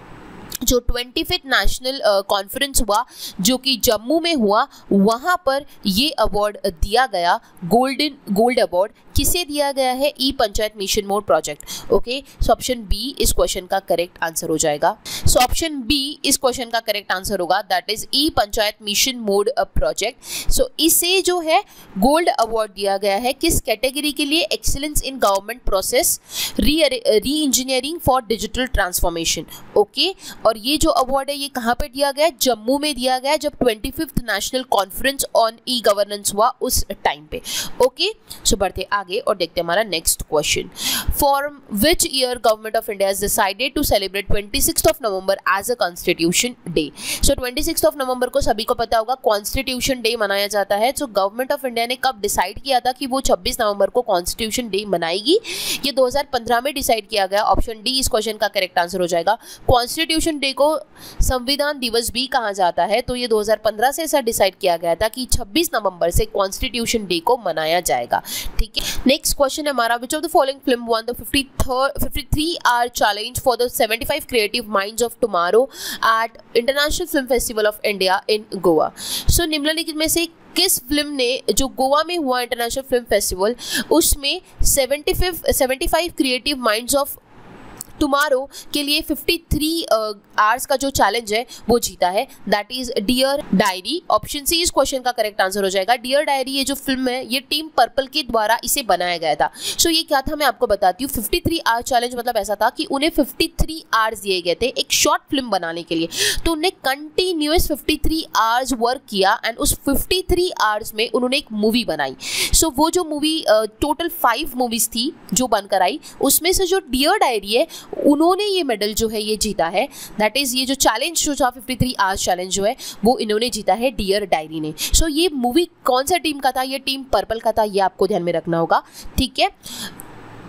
[SPEAKER 1] जो ट्वेंटी फिफ्थ नेशनल कॉन्फ्रेंस हुआ जो कि जम्मू में हुआ, वहाँ पर ये अवार्ड दिया गया, गोल्डन गोल्ड अवार्ड किसे दिया गया है? E panchayat mission mode project. Okay, so option B इस क्वेश्चन का करेक्ट आंसर हो जाएगा। सो ऑप्शन बी इस क्वेश्चन का करेक्ट आंसर होगा, that is e panchayat mission mode project. So इसे जो है गोल्ड अवार्ड दिया गया है किस कैटेगरी के लिए? Excellence in government process re re engineering for digital transformation. Okay, और ये जो अवार्ड है ये कहाँ पर दिया गया है? जम्मू में दिया गया, जब twenty fifth national conference on e governance हुआ उस टाइम पे। ओके, सो बढ़ते आगे और देखते हैं हमारा next question. For which year government of India has decided to celebrate twenty sixth of November as a constitution day. So twenty sixth of November को सभी को पता होगा कॉन्स्टिट्यूशन डे मनाया जाता है। सो गवर्नमेंट ऑफ इंडिया ने कब डिसाइड किया था कि वो छब्बीस नवंबर को कॉन्स्टिट्यूशन डे मनाएगी? ये दो हज़ार पंद्रह में डिसाइड किया गया। ऑप्शन डी इस क्वेश्चन का करेक्ट आंसर हो जाएगा। कॉन्स्टिट्यूशन डे को संविधान दिवस भी कहा जाता है, तो ये दो हज़ार पंद्रह से ऐसा डिसाइड किया गया था कि छब्बीस नवंबर से कॉन्स्टिट्यूशन डे को मनाया जाएगा। ठीक है, नेक्स्ट क्वेश्चन है हमारा, which of the following film won the fifty three hour challenge for the seventy five creative minds of tomorrow at international film festival of India in Goa. So निम्नलिखित में से किस फिल्म ने जो गोवा में हुआ इंटरनेशनल फिल्म फेस्टिवल, उसमें seventy five creative minds of tomorrow के लिए फिफ्टी थ्री आवर्स का जो चैलेंज है वो जीता है, that is dear diary. Option C इस क्वेश्चन का करेक्ट आंसर हो जाएगा। डियर डायरी ये जो फिल्म है ये टीम पर्पल के द्वारा इसे बनाया गया था। सो so, ये क्या था मैं आपको बताती हूँ। फिफ्टी थ्री आवर चैलेंज मतलब ऐसा था कि उन्हें फिफ्टी थ्री आवर्स दिए गए थे एक शॉर्ट फिल्म बनाने के लिए, तो उन्हें continuous fifty three hours work किया एंड उस फिफ्टी थ्री आवर्स में उन्होंने एक मूवी बनाई। सो so, वो जो मूवी टोटल फाइव मूवीज थी जो बनकर आई, उसमें से जो डियर डायरी है उन्होंने ये मेडल जो है ये जीता है, दैट इज ये जो चैलेंज जो था फिफ्टी थ्री आवर्स चैलेंज जो है वो इन्होंने जीता है डियर डायरी ने। सो so, ये मूवी कौन सा टीम का था? ये टीम पर्पल का था, ये आपको ध्यान में रखना होगा। ठीक है,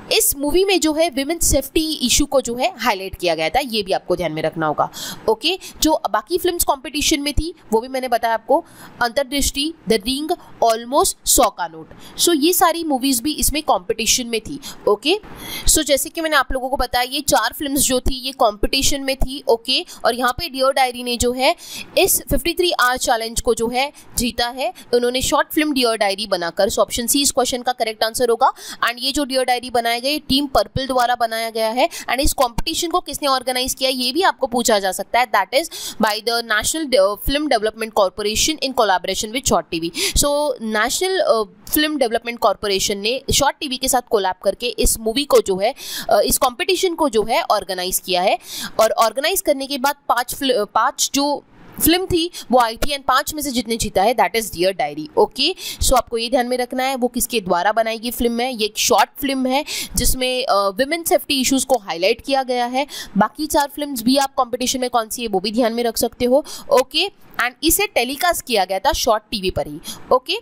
[SPEAKER 1] इस मूवी में जो है विमेन सेफ्टी इशू को जो है हाईलाइट किया गया था, ये भी आपको ध्यान में रखना होगा। ओके, जो बाकी फिल्म्स कंपटीशन में थी वो भी मैंने बताया आपको, अंतर्दृष्टि, द रिंग, ऑलमोस्ट, सौ का नोट। सो ये सारी मूवीज भी इसमें कंपटीशन में थी। ओके, सो जैसे कि मैंने आप लोगों को बताया ये चार फिल्म्स जो थी ये कंपटीशन में थी। ओके, और यहाँ पे डियर डायरी ने जो है इस फिफ्टी थ्री आवर चैलेंज को जो है जीता है। उन्होंने शॉर्ट फिल्म डियर डायरी बनाकर, सो ऑप्शन सी इस क्वेश्चन का करेक्ट आंसर होगा। एंड ये जो डियर डायरी बनाया गया टीम पर्पल द्वारा बनाया गया है। एंड इस कंपटीशन को किसने ऑर्गेनाइज किया ये भी आपको पूछा जा सकता है, that is by the national film development corporation in collaboration with short TV. So national film development corporation ने शॉर्ट टीवी के साथ कोलैब करके इस मूवी को जो है इस कंपटीशन को जो है ऑर्गेनाइज किया है। और ऑर्गेनाइज करने के बाद पांच पांच जो फिल्म थी वो आई थी एंड पांच में से जितने जीता है that is dear diary. Okay, so आपको ये ध्यान में रखना है वो किसके द्वारा बनाई गई फिल्म है। ये एक शॉर्ट फिल्म है जिसमें विमेन सेफ्टी इश्यूज को हाईलाइट किया गया है। बाकी चार फिल्म्स भी आप कंपटीशन में कौन सी है वो भी ध्यान में रख सकते हो। ओके, एंड इसे टेलीकास्ट किया गया था शॉर्ट टीवी पर ही। ओके,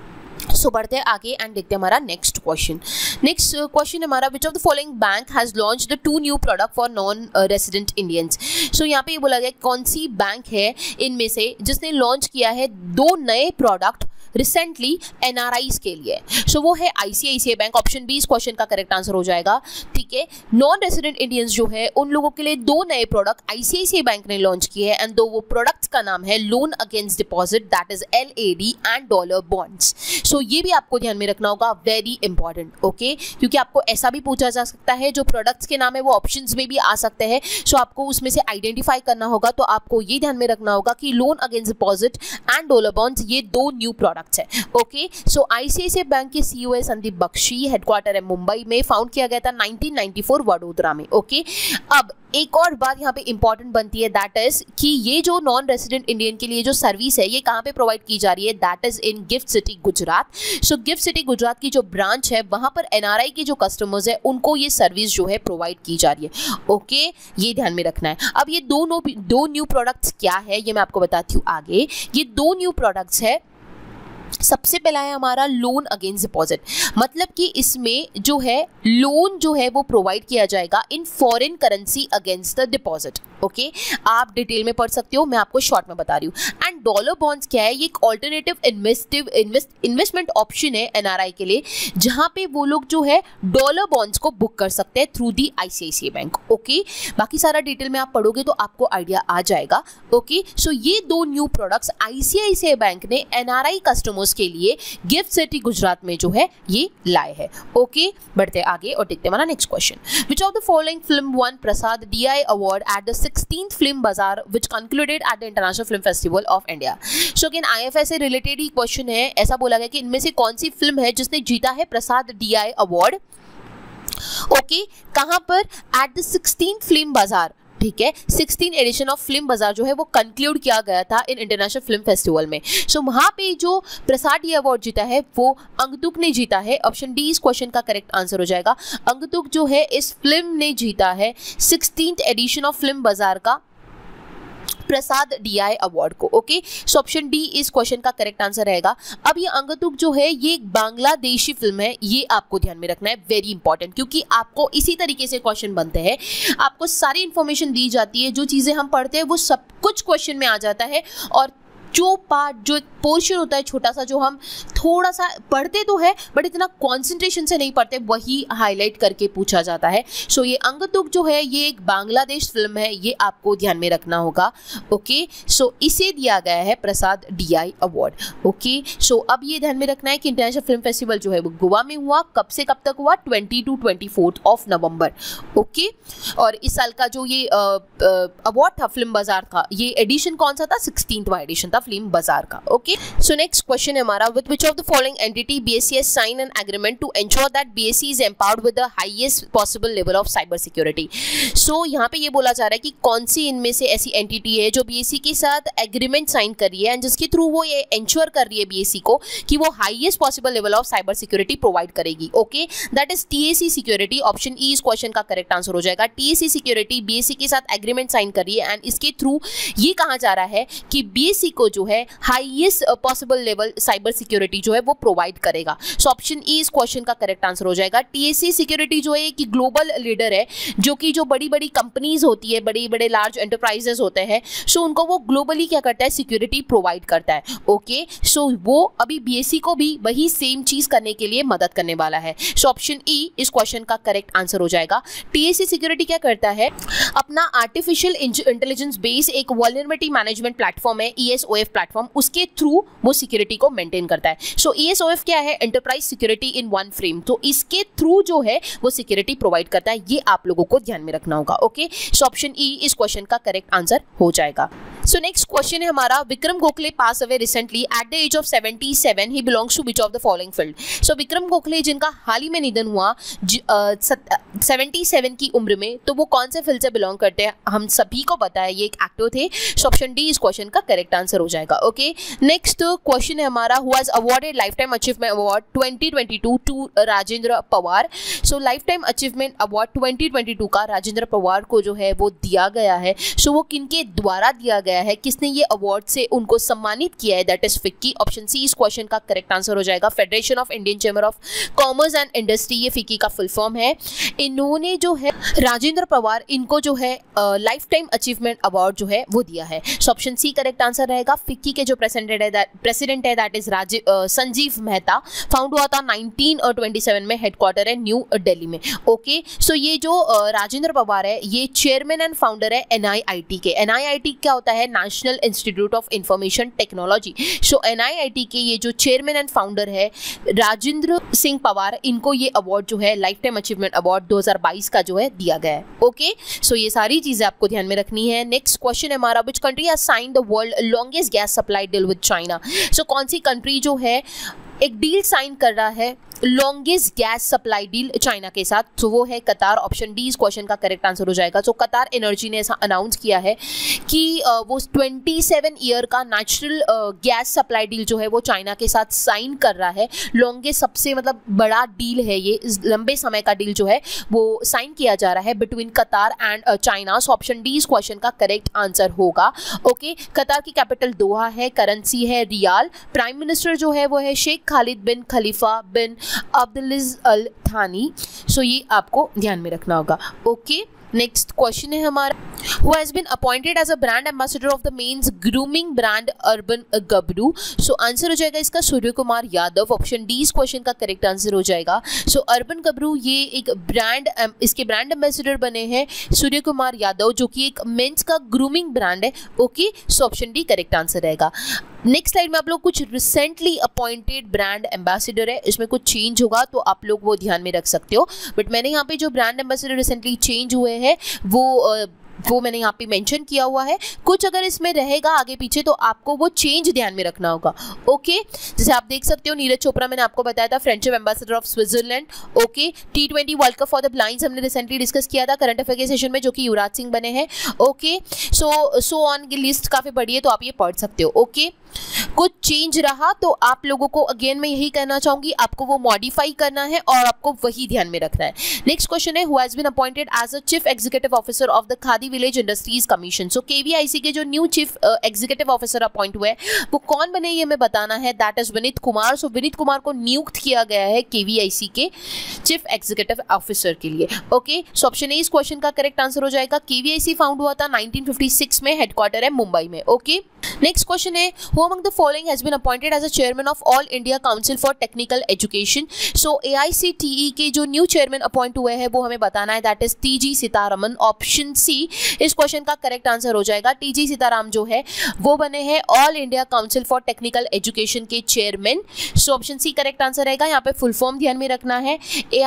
[SPEAKER 1] सो बढ़ते हैं आगे एंड देखते हैं हमारा नेक्स्ट क्वेश्चन। नेक्स्ट क्वेश्चन हमारा, which of the following bank has launch the two new product for non resident Indians. So यहाँ पे ये बोला गया कौन सी बैंक है इनमें से जिसने लॉन्च किया है दो नए प्रोडक्ट रिसेंटली एनआरआईज के लिए। सो so, वो है आईसीआईसीआई बैंक। ऑप्शन बी इस क्वेश्चन का करेक्ट आंसर हो जाएगा। ठीक है, नॉन रेजिडेंट इंडियंस जो है उन लोगों के लिए दो नए प्रोडक्ट आईसीआईसीआई बैंक ने लॉन्च किए हैं एंड दो वो प्रोडक्ट्स का नाम है loan against deposit, that is LAD and dollar bonds. So ये भी आपको ध्यान में रखना होगा, वेरी इंपॉर्टेंट। ओके, क्योंकि आपको ऐसा भी पूछा जा सकता है जो प्रोडक्ट्स के नाम है वो ऑप्शंस में भी आ सकते हैं। सो so, आपको उसमें से आइडेंटिफाई करना होगा। तो आपको ये ध्यान में रखना होगा कि loan against deposit and dollar bonds ये दो न्यू प्रोडक्ट है। ओके, सो आईसीआईसीआई बैंक के सीईओ है संदीप बख्शी, हेडक्वार्टर है मुंबई में, फाउंड किया गया था नाइनटीन नाइंटी फोर वडोदरा में। ओके, अब एक और बात यहाँ पे इंपॉर्टेंट बनती है, दैट इज कि ये जो नॉन रेजिडेंट इंडियन के लिए जो सर्विस है ये कहाँ पे प्रोवाइड की जा रही है, that is in GIFT City Gujarat. So GIFT City Gujarat की जो ब्रांच है वहां पर एनआरआई के जो कस्टमर्स है उनको ये सर्विस जो है प्रोवाइड की जा रही है। ओके, ये ध्यान में रखना है। अब ये दो नो दो न्यू प्रोडक्ट्स क्या है ये मैं आपको बताती हूँ आगे। ये दो न्यू प्रोडक्ट्स है, सबसे पहला है हमारा लोन अगेंस्ट डिपॉजिट, मतलब कि इसमें जो है लोन जो है वो प्रोवाइड किया जाएगा in foreign currency against the deposit. Okay, आप डिटेल में पढ़ सकते हो, मैं आपको शॉर्ट में बता रही हूँ। एंड डॉलर बॉन्ड्स क्या है, ये एक alternative investive invest investment option है एनआरआई के लिए, जहां पे वो लोग जो है डॉलर बॉन्ड्स को बुक कर सकते हैं through the ICICI bank. Okay, बाकी सारा डिटेल में आप पढ़ोगे तो आपको आइडिया आ जाएगा। ओके, सो ये दो न्यू प्रोडक्ट्स आईसीआईसीआई बैंक ने एनआरआई कस्टमर्स के लिए गिफ्ट सिटी गुजरात में जो है ये लाए हैं। ओके, बढ़ते आगे और देखते हैं हमारा next question. Which of the following film won Prasad DI award at the sixteenth film bazaar which concluded at the international film festival of India. So again IFS से रिलेटेड ही क्वेश्चन है। ऐसा बोला गया कि इनमें से कौन सी फिल्म है जिसने जीता है प्रसाद डीआई अवार्ड। ओके, कहां पर, एट द सिक्सटीन्थ फिल्म बाजार। ठीक है, सिक्सटीन एडिशन ऑफ फिल्म बाजार जो है वो कंक्लूड किया गया था इन इंटरनेशनल फिल्म फेस्टिवल में। सो so, वहां पे जो प्रसाद ये अवार्ड जीता है वो अंगतुक ने जीता है। ऑप्शन डी इस क्वेश्चन का करेक्ट आंसर हो जाएगा। अंगतुक जो है इस फिल्म ने जीता है sixteenth addition of film bazaar का प्रसाद डीआई अवार्ड को। ओके, सो ऑप्शन डी इस क्वेश्चन का करेक्ट आंसर रहेगा। अब ये अंगतुक जो है ये एक बांग्लादेशी फिल्म है, ये आपको ध्यान में रखना है, वेरी इंपॉर्टेंट, क्योंकि आपको इसी तरीके से क्वेश्चन बनते हैं। आपको सारी इंफॉर्मेशन दी जाती है, जो चीजें हम पढ़ते हैं वो सब कुछ क्वेश्चन में आ जाता है, और जो पार्ट जो पोर्शन होता है छोटा सा जो हम थोड़ा सा पढ़ते तो है बट इतना कंसंट्रेशन से नहीं पढ़ते, वही हाईलाइट करके पूछा जाता है। सो so, ये अंगतुक जो है ये एक बांग्लादेश फिल्म है, ये आपको ध्यान में रखना होगा। ओके, सो इसे दिया गया है Prasad DI award. Okay, so अब ये ध्यान में रखना है कि इंटरनेशनल फिल्म फेस्टिवल जो है वो गोवा में हुआ, कब से कब तक हुआ, twenty two twenty fourth of November. Okay, और इस साल का जो ये अवार्ड था फिल्म बाजार का, ये एडिशन कौन सा था, सिक्सटीनवां एडिशन था फिल्म बाजार का। ओके, सो नेक्स्ट क्वेश्चन है हमारा, with which of the following entity BSC has sign an agreement to ensure that BSC is empowered with the highest possible level of cyber security. So यहाँ पे ये बोला जा रहा है कि कौन सी इनमें से ऐसी एंटिटी है जो बीएससी के साथ एग्रीमेंट साइन कर रही है एंड जिसके थ्रू वो ये एंश्योर कर रही है बीएससी को कि वो highest possible level of cyber security provide करेगी। Okay, that is TAC security. Option E इस क्वेश्चन का करेक्ट आंसर हो जाएगा। टीएसी सिक्योरिटी बीएससी के साथ एग्रीमेंट साइन कर रही है एंड इसके थ्रू ये कहा जा रहा है कि बीएससी को जो है highest possible level cyber security जो है वो प्रोवाइड करेगा। सो ऑप्शन ई इस क्वेश्चन का करेक्ट आंसर हो जाएगा। टीएससी सिक्योरिटी जो है कि ग्लोबल लीडर है, जो कि जो बड़ी बड़ी कंपनीज होती है, बड़ी बड़े लार्ज एंटरप्राइजेस होते हैं, सो उनको वो ग्लोबली क्या करता है, सिक्योरिटी प्रोवाइड करता है। ओके, सो वो अभी बीएससी को भी वही सेम चीज करने के लिए मदद करने वाला है। सो ऑप्शन ई इस क्वेश्चन का करेक्ट आंसर हो जाएगा। टीएससी सिक्योरिटी क्या करता है, अपना आर्टिफिशियल इंटेलिजेंस बेस एक वल्नरेबिलिटी मैनेजमेंट प्लेटफॉर्म है, ईएसओएफ प्लेटफॉर्म, उसके थ्रू वो सिक्योरिटी को मेंटेन करता है। सो ईएसओएफ क्या है, enterprise security in one frame, तो इसके थ्रू जो है वो सिक्योरिटी प्रोवाइड करता है। ये आप लोगों को ध्यान में रखना होगा। ओके, सो ऑप्शन ई इस क्वेश्चन का करेक्ट आंसर हो जाएगा। सो नेक्स्ट क्वेश्चन है हमारा, Vikram Gokhale pass away recently at the age of seventy seven, he belongs to which of the following field. So Vikram Gokhale जिनका हाल ही में निधन हुआ सेवेंटी सेवन की उम्र में, तो वो कौन से फील्ड से बिलोंग करते हैं, हम सभी को पता है, ये एक एक्टर थे। सो ऑप्शन डी इस क्वेश्चन का करेक्ट आंसर हो जाएगा। ओके, नेक्स्ट क्वेश्चन है हमारा, who has awarded life time achievement award twenty twenty two to Rajendra Pawar. So life time achievement award twenty twenty two का राजेंद्र पवार को जो है वो दिया गया है। सो वो किनके द्वारा दिया गया है, किसने ये अवार्ड से उनको सम्मानित किया है, that is FICCI. Option C इस क्वेश्चन का करेक्ट आंसर हो जाएगा। Federation of Indian chamber of commerce and industry, ये फिक्की का फुल फॉर्म है। इन्होंने जो है राजेंद्र पवार, इनको जो है लाइफ टाइम अचीवमेंट अवार्ड जो है वो दिया है। So option C correct answer रहेगा। फिक्की के जो प्रेसिडेंट है प्रेसिडेंट है that is Rajiv Sanjiv Mehta, found हुआ था नाइनटीन ट्वेंटी सेवन में, हेडक्वार्टर है न्यू दिल्ली में। ओके, सो ये जो राजेंद्र पवार है ये चेयरमैन एंड फाउंडर है एनआईआईटी के। एनआईआईटी क्या होता है, national institute of information technology. So NIIT के ये जो चेयरमैन एंड फाउंडर है राजेंद्र सिंह पवार, इनको ये अवार्ड जो है लाइफ टाइम अचीवमेंट अवार्ड दो हज़ार बाईस का जो है दिया गया है। ओके, सो ये सारी चीजें आपको ध्यान में रखनी है। नेक्स्ट क्वेश्चन है हमारा, which country has signed the world longest gas supply deal with China. So कौन सी कंट्री जो है एक डील साइन कर रहा है longest gas supply deal China के साथ, तो वो है कतार। ऑप्शन डी इस क्वेश्चन का करेक्ट आंसर हो जाएगा। तो कतार एनर्जी ने ऐसा अनाउंस किया है कि वो सत्ताईस ईयर का नेचुरल गैस सप्लाई डील जो है वो चाइना के साथ साइन कर रहा है। लॉन्गेस्ट, सबसे मतलब बड़ा डील है ये, लंबे समय का डील जो है वो साइन किया जा रहा है between Qatar and China. So option D इस क्वेश्चन का करेक्ट आंसर होगा। ओके, कतार की कैपिटल दोहा है, करेंसी है रियाल, प्राइम मिनिस्टर जो है वो है शेख खालिद बिन खलीफा बिन अब्दुल्लाज़ अल थानी। सो ये आपको ध्यान में रखना होगा। ओके, नेक्स्ट क्वेश्चन है हमारा, who has been appointed as a brand ambassador of the men's grooming brand Urban Gabru। So answer हो जाएगा इसका सूर्य कुमार यादव। ऑप्शन डी इस क्वेश्चन का करेक्ट आंसर हो जाएगा। सो अर्बन गबरू ये एक ब्रांड, इसके ब्रांड एम्बेसडर बने हैं सूर्य कुमार यादव, जो कि एक मेंस का ग्रूमिंग ब्रांड है। Okay, so option D correct answer रहेगा। नेक्स्ट स्लाइड में आप लोग कुछ रिसेंटली अपॉइंटेड ब्रांड एम्बेसडर है, इसमें कुछ चेंज होगा तो आप लोग वो ध्यान में रख सकते हो। बट मैंने यहाँ पे जो ब्रांड एम्बेसडर रिसेंटली चेंज हुए हैं वो वो मैंने यहाँ पे मेंशन किया हुआ है। कुछ अगर इसमें रहेगा आगे पीछे तो आपको वो चेंज ध्यान में रखना होगा। ओके, जैसे आप देख सकते हो नीरज चोपड़ा मैंने आपको बताया था friendship ambassador of Switzerland. Okay, T twenty world cup for the blinds हमने रिसेंटली डिस्कस किया था करंट अफेयर के सेशन में, जो कि युवराज सिंह बने हैं। ओके, सो सो ऑन की लिस्ट काफ़ी बड़ी है तो आप ये पढ़ सकते हो। ओके, कुछ चेंज रहा तो आप लोगों को अगेन मैं यही कहना चाहूंगी, आपको वो मॉडिफाई करना है और आपको वही ध्यान में रखना है। नेक्स्ट क्वेश्चन है, who has been appointed as a chief executive officer of the Khadi village industries commission. So KVIC के जो new chief executive officer appoint हुए वो कौन बने ये हमें बताना है, that is Vineet Kumar. So Vineet Kumar को नियुक्त किया गया है केवीआईसी के चीफ एग्जीक्यूटिव ऑफिसर के लिए। ओके, सो ऑप्शन ए इस क्वेश्चन का करेक्ट आंसर हो जाएगा। केवीआईसी फाउंड हुआ था नाइनटीन फिफ्टी सिक्स में, हेडक्वार्टर है मुंबई में। ओके, नेक्स्ट क्वेश्चन है, who among the following has been appointed as a chairman of all India council for technical education. So AICTE के जो न्यू चेयरमैन अपॉइंट हुए हैं वो हमें बताना है, that is TG Sitharaman. Option C इस क्वेश्चन का करेक्ट आंसर हो जाएगा। टीजी सीताराम जो है वो बने हैं all India council for technical education के chairman. So option C correct answer रहेगा। यहाँ पे फुल फॉर्म ध्यान में रखना है।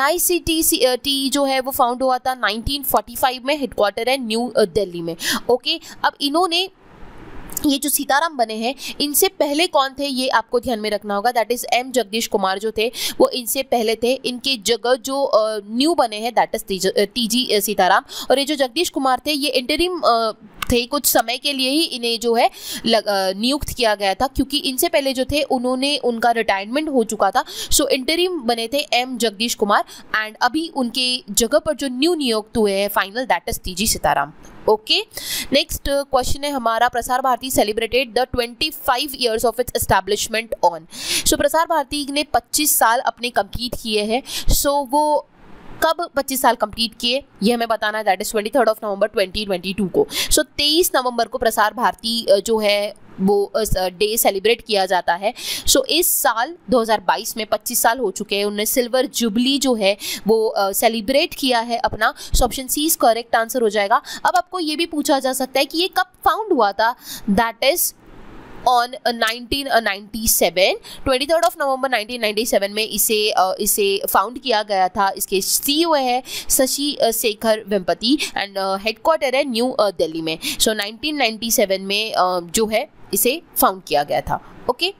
[SPEAKER 1] एआईसीटीई जो है वो फाउंड हुआ था नाइनटीन फोर्टी फाइव में, हेडक्वार्टर है न्यू दिल्ली में। ओके, अब इन्होंने ये जो सीताराम बने हैं इनसे पहले कौन थे ये आपको ध्यान में रखना होगा, that is M Jagadish Kumar जो थे वो इनसे पहले थे। इनके जगह जो न्यू बने हैं दैट इज टीजी सीताराम। और ये जो जगदीश कुमार थे ये इंटरिम थे, कुछ समय के लिए ही इन्हें जो है नियुक्त किया गया था, क्योंकि इनसे पहले जो थे उन्होंने उनका रिटायरमेंट हो चुका था। सो इंटरिम बने थे एम जगदीश कुमार एंड अभी उनके जगह पर जो न्यू नियुक्त हुए हैं final that is TG Sitharam. Okay, next question है हमारा, प्रसार भारती सेलिब्रेटेड द पच्चीस years of its establishment on. So Prasar Bharati ने पच्चीस साल अपने कंप्लीट किए हैं। सो so, वो कब पच्चीस साल कंप्लीट किए ये हमें बताना है, that is twenty third of November twenty twenty two को। सो so, तेईस नवंबर को प्रसार भारती जो है वो डे सेलिब्रेट किया जाता है। सो so, इस साल दो हज़ार बाईस में पच्चीस साल हो चुके हैं, उन्होंने सिल्वर जुबली जो है वो सेलिब्रेट uh, किया है अपना। So option C is correct answer हो जाएगा। अब आपको ये भी पूछा जा सकता है कि ये कब फाउंड हुआ था, that is on nineteen ninety seven, twenty third of November nineteen ninety seven में इसे uh, इसे फाउंड किया गया था। इसके सीईओ है शशि शेखर वेम्पति एंड हेडक्वार्टर है न्यू दिल्ली में। So so, nineteen ninety seven में uh, जो है इसे फाउंड किया गया था। ओके,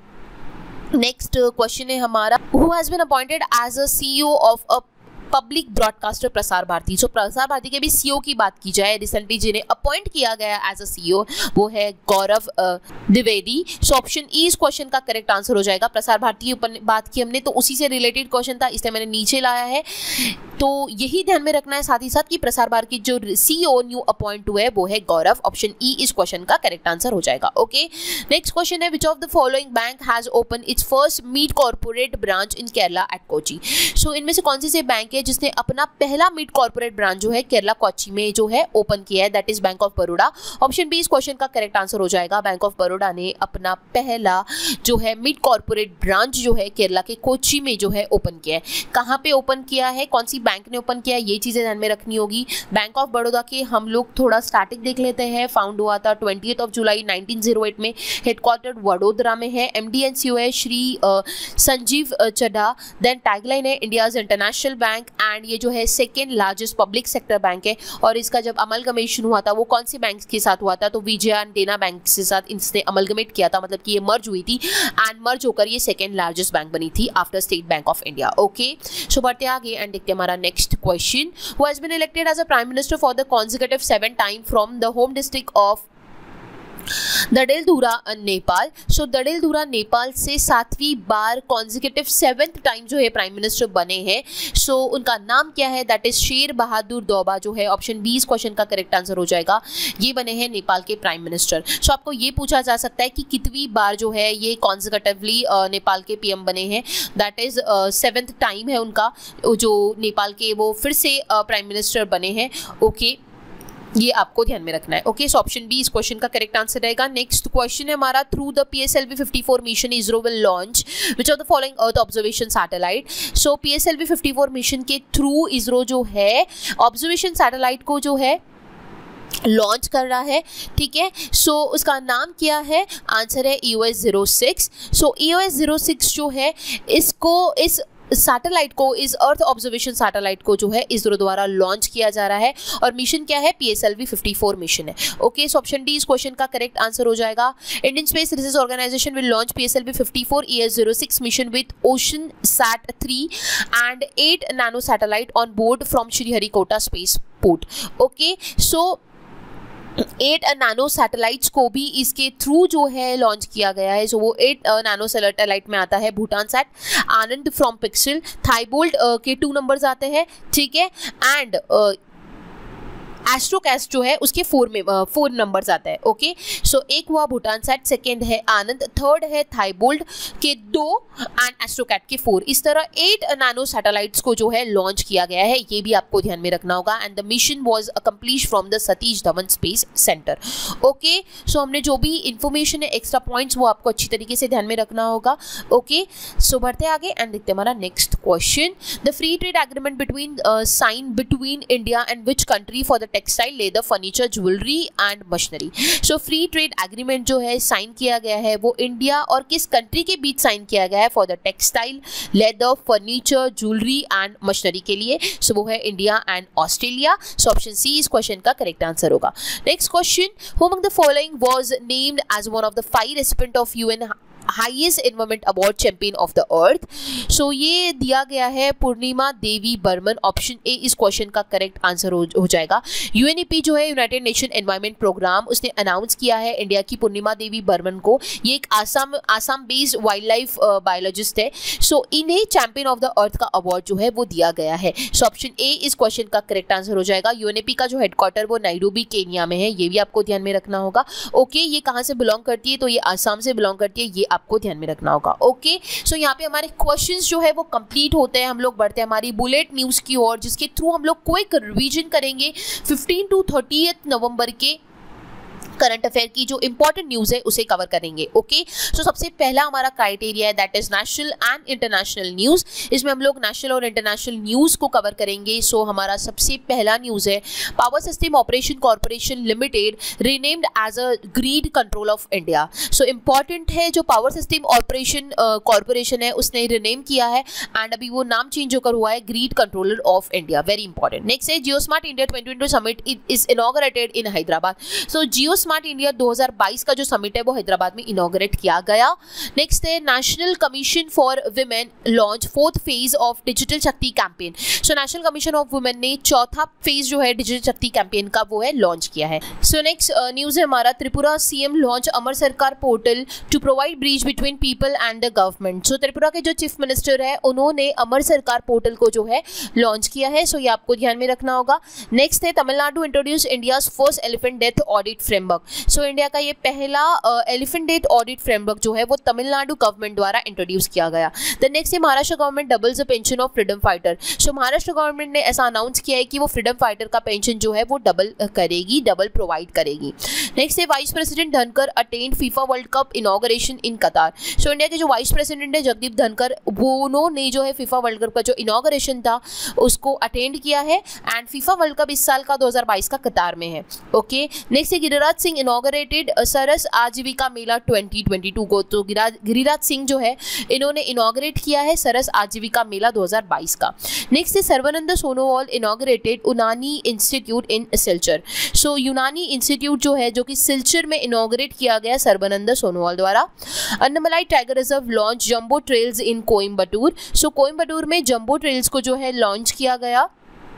[SPEAKER 1] नेक्स्ट क्वेश्चन है हमारा, who has been appointed as a CEO of a public broadcaster Prasar Bharati. सो प्रसार भारती के भी सीईओ की बात की जाए, रिसेंटली जिन्हें अपॉइंट किया गया एज अ सीईओ वो है गौरव द्विवेदी। सो ऑप्शन ई इस क्वेश्चन का करेक्ट आंसर हो जाएगा। प्रसार भारती की ऊपर बात की हमने तो उसी से रिलेटेड क्वेश्चन था, इसलिए मैंने नीचे लाया है। तो यही ध्यान में रखना है साथ ही साथ कि प्रसार भारती जो सीईओ न्यू अपॉइंट हुए वो है गौरव। ऑप्शन ई इस क्वेश्चन का करेक्ट आंसर हो जाएगा। ओके, नेक्स्ट क्वेश्चन है, which of the following bank has open its first meet corporate branch in Kerala at Kochi. So इनमें से कौन सी से बैंक है जिसने अपना पहला मिड कॉर्पोरेट ब्रांच जो है केरला कोची में जो है ओपन किया है, that is bank of Baroda. Option B इस क्वेश्चन का करेक्ट आंसर हो जाएगा। बैंक ऑफ बड़ौदा ने अपना पहला जो है मिड कॉर्पोरेट ब्रांच जो है केरला के कोची में जो है ओपन किया है। कहाँ पे ओपन किया है, कौन सी बैंक ने ओपन किया है, ये चीजें ध्यान में रखनी होगी। बैंक ऑफ बड़ौदा के हम लोग थोड़ा स्टार्टिंग देख लेते हैं। फाउंड हुआ था twentieth of July nineteen O eight में, हेडक्वार्टर वडोदरा में है। एमडी एंड सीईओ है श्री संजीव चड्ढा। देन टैगलाइन है इंडियाज इंटरनेशनल बैंक एंड ये जो है second largest public sector bank है। और इसका जब अमलगमेशन हुआ था वो कौन से बैंक के साथ हुआ था, तो विजया एंड देना बैंक के साथ इसने अमलगमेट किया था, मतलब कि ये मर्ज हुई थी एंड मर्ज होकर ये सेकेंड लार्जेस्ट बैंक बनी थी after state bank of India. Okay, so बढ़ते आगे एंड देखते हैं हमारा next question, who has been elected as a prime minister for the consecutive seven time from the home district of Dadeldhura Nepal. So Dadeldhura Nepal से सातवीं बार consecutive seventh time जो है prime minister बने हैं। सो so, उनका नाम क्या है, दैट इज शेर बहादुर दौबा जो है। ऑप्शन बी इस क्वेश्चन का करेक्ट आंसर हो जाएगा। ये बने हैं नेपाल के प्राइम मिनिस्टर। सो so, आपको ये पूछा जा सकता है कि कितवीं बार जो है ये कॉन्जिक्यूटिवली नेपाल के पीएम बने हैं, दैट इज सेवेंथ टाइम है उनका जो नेपाल के वो फिर से प्राइम uh, मिनिस्टर बने हैं। Okay okay. ये आपको ध्यान में रखना है। ओके, सो ऑप्शन बी इस क्वेश्चन का करेक्ट आंसर रहेगा। नेक्स्ट क्वेश्चन है हमारा, through the PSLV fifty four mission ISRO will launch which of the following earth observation satellite. So PSLV fifty four mission के थ्रू इसरो जो है observation satellite को जो है लॉन्च कर रहा है। ठीक है, सो so, उसका नाम क्या है, आंसर है E O S zero six. So E O S zero six जो है इसको इस सैटेलाइट को इस अर्थ ऑब्जर्वेशन सैटेलाइट को जो है इसरो द्वारा लॉन्च किया जा रहा है और मिशन क्या है, पीएसएलवी फिफ्टी फोर मिशन है। ओके, सो ऑप्शन डी इस क्वेश्चन का करेक्ट आंसर हो जाएगा। Indian space research organisation will launch PSLV fifty four E S zero six mission with ocean sat three and eight nano satellite on board from Sriharikota space port. Okay, so eight nano satellites को भी इसके through जो है launch किया गया है। So वो eight nano satellite में आता है Bhutan sat, Anand from Pixxel, Thybolt के टू नंबर्स आते हैं। ठीक है, एंड एस्ट्रोकैस्ट जो है उसके फोर में फोर नंबर्स आता है। ओके, सो एक हुआ भूटान सैट, सेकेंड है आनंद, थर्ड है थाईबोल्ट के दो एंड एस्ट्रोकैट के फोर। इस तरह एट नैनो सैटेलाइट्स को जो है लॉन्च किया गया है, ये भी आपको ध्यान में रखना होगा। And the mission was accomplished from the Satish Dhawan space centre. Okay, so हमने जो भी इंफॉर्मेशन है एक्स्ट्रा पॉइंट्स वो आपको अच्छी तरीके से ध्यान में रखना होगा। ओके, सो बढ़ते आगे एंड देखते हमारा next question, the free trade agreement between sign between India and which country for the textile, leather, furniture, jewellery and machinery. So free trade agreement जो है साइन किया गया है वो इंडिया और किस कंट्री के बीच साइन किया गया है for the textile, leather, furniture, jewellery and machinery के लिए। सो so, वो है India and Australia. So option C इस क्वेश्चन का करेक्ट आंसर होगा। Next question, who among the following was named as one of the five recipient of UN highest environment award champion of the earth? So ये दिया गया है पूर्णिमा Devi Burman. Option A इस question का correct answer हो, हो जाएगा। यूएनईपी जो है यूनाइटेड नेशन एनवायरमेंट प्रोग्राम, उसने अनाउंस किया है इंडिया की पूर्णिमा देवी बर्मन को। ये एक Assam Assam based wild life biologist है। सो इन्हें चैंपियन ऑफ द अर्थ का अवार्ड जो है वो दिया गया है। सो ऑप्शन ए इस क्वेश्चन का करेक्ट आंसर हो जाएगा। यूएनईपी का जो हेडक्वार्टर वो नाइरोबी केन्या में है, ये भी आपको ध्यान में रखना होगा। ओके, ये कहाँ से बिलोंग करती है? तो ये आसाम से बिलोंग करती है, ये आपको ध्यान में रखना होगा। ओके, सो यहाँ पे हमारे क्वेश्चंस जो है वो कंप्लीट होते हैं। हम लोग बढ़ते हैं हमारी बुलेट न्यूज़ की ओर, जिसके थ्रू हम लोग क्विक रिवीजन करेंगे फिफ्टीन टू थर्टीएथ नवंबर के करंट अफेयर की जो इंपॉर्टेंट न्यूज़ है उसे कवर करेंगे। ओके, सो सबसे पहला हमारा क्राइटेरिया है that is national and international news. इसमें हम लोग नेशनल और इंटरनेशनल न्यूज़ को कवर करेंगे। सो so, हमारा सबसे पहला न्यूज़ है power system operation corporation limited renamed as a grid control of India. So important है, जो पावर सिस्टम ऑपरेशन कॉर्पोरेशन है उसने रिनेम किया है एंड अभी वो नाम चेंज होकर हुआ है grid controller of India. Very important. Next है Geo smart India twenty twenty summit is inaugurated in Hyderabad. So Geo smart India दो हज़ार बाईस का जो समिट है वो हैदराबाद में इनॉग्रेट किया गया। नेक्स्ट है national commission for women launch fourth phase of digital Shakti campaign. So national commission of women ने चौथा फेज जो है डिजिटल शक्ति कैंपेन का वो है लॉन्च किया है। सो नेक्स्ट न्यूज़ है हमारा Tripura CM launch Amar Sarkar portal to provide bridge between people and the government. So Tripura के जो चीफ मिनिस्टर है उन्होंने अमर सरकार पोर्टल को जो है लॉन्च किया है। सो so, ये आपको ध्यान में रखना होगा। नेक्स्ट है Tamil Nadu introduce India's first elephant death audit framework. So India का ये पहला एलिफेंट डेथ ऑडिट फ्रेमवर्क जो है वो तमिलनाडु गवर्नमेंट द्वारा इंट्रोड्यूस किया गया। द नेक्स्ट है Maharashtra government doubles the pension of freedom fighter. So Maharashtra government ने ऐसा अनाउंस किया है कि वो फ्रीडम फाइटर का पेंशन जो है वो डबल करेगी, डबल प्रोवाइड करेगी। नेक्स्ट है vice president Dhankhar attend FIFA world cup inauguration in Qatar. So India के जो वाइस प्रेसिडेंट है जगदीप धनखड़, वो उन्होंने जो है फीफा वर्ल्ड कप का जो इनॉग्रेशन था उसको अटेंड किया है एंड फीफा वर्ल्ड कप इस साल का दो हज़ार बाईस का कतार में है। ओके, नेक्स्ट है गिरिराज सिंह इनॉग्रेटेड सरस आजीविका मेला ट्वेंटी ट्वेंटी टू को। तो गिरिराज सिंह जो है इन्होंने इनॉग्रेट किया है सरस आजीविका मेला दो हज़ार बाईस का। नेक्स्ट है Sarbananda Sonowal inaugurated Unani institute in Silchar. So Unani institute जो है जो कि सिलचर में इनॉग्रेट किया गया सर्बानंद सोनोवाल द्वारा। Annamalai tiger reserve launch jumbo trails in Coimbatore. So Coimbatore में जंबो ट्रेल्स को जो है लॉन्च किया गया।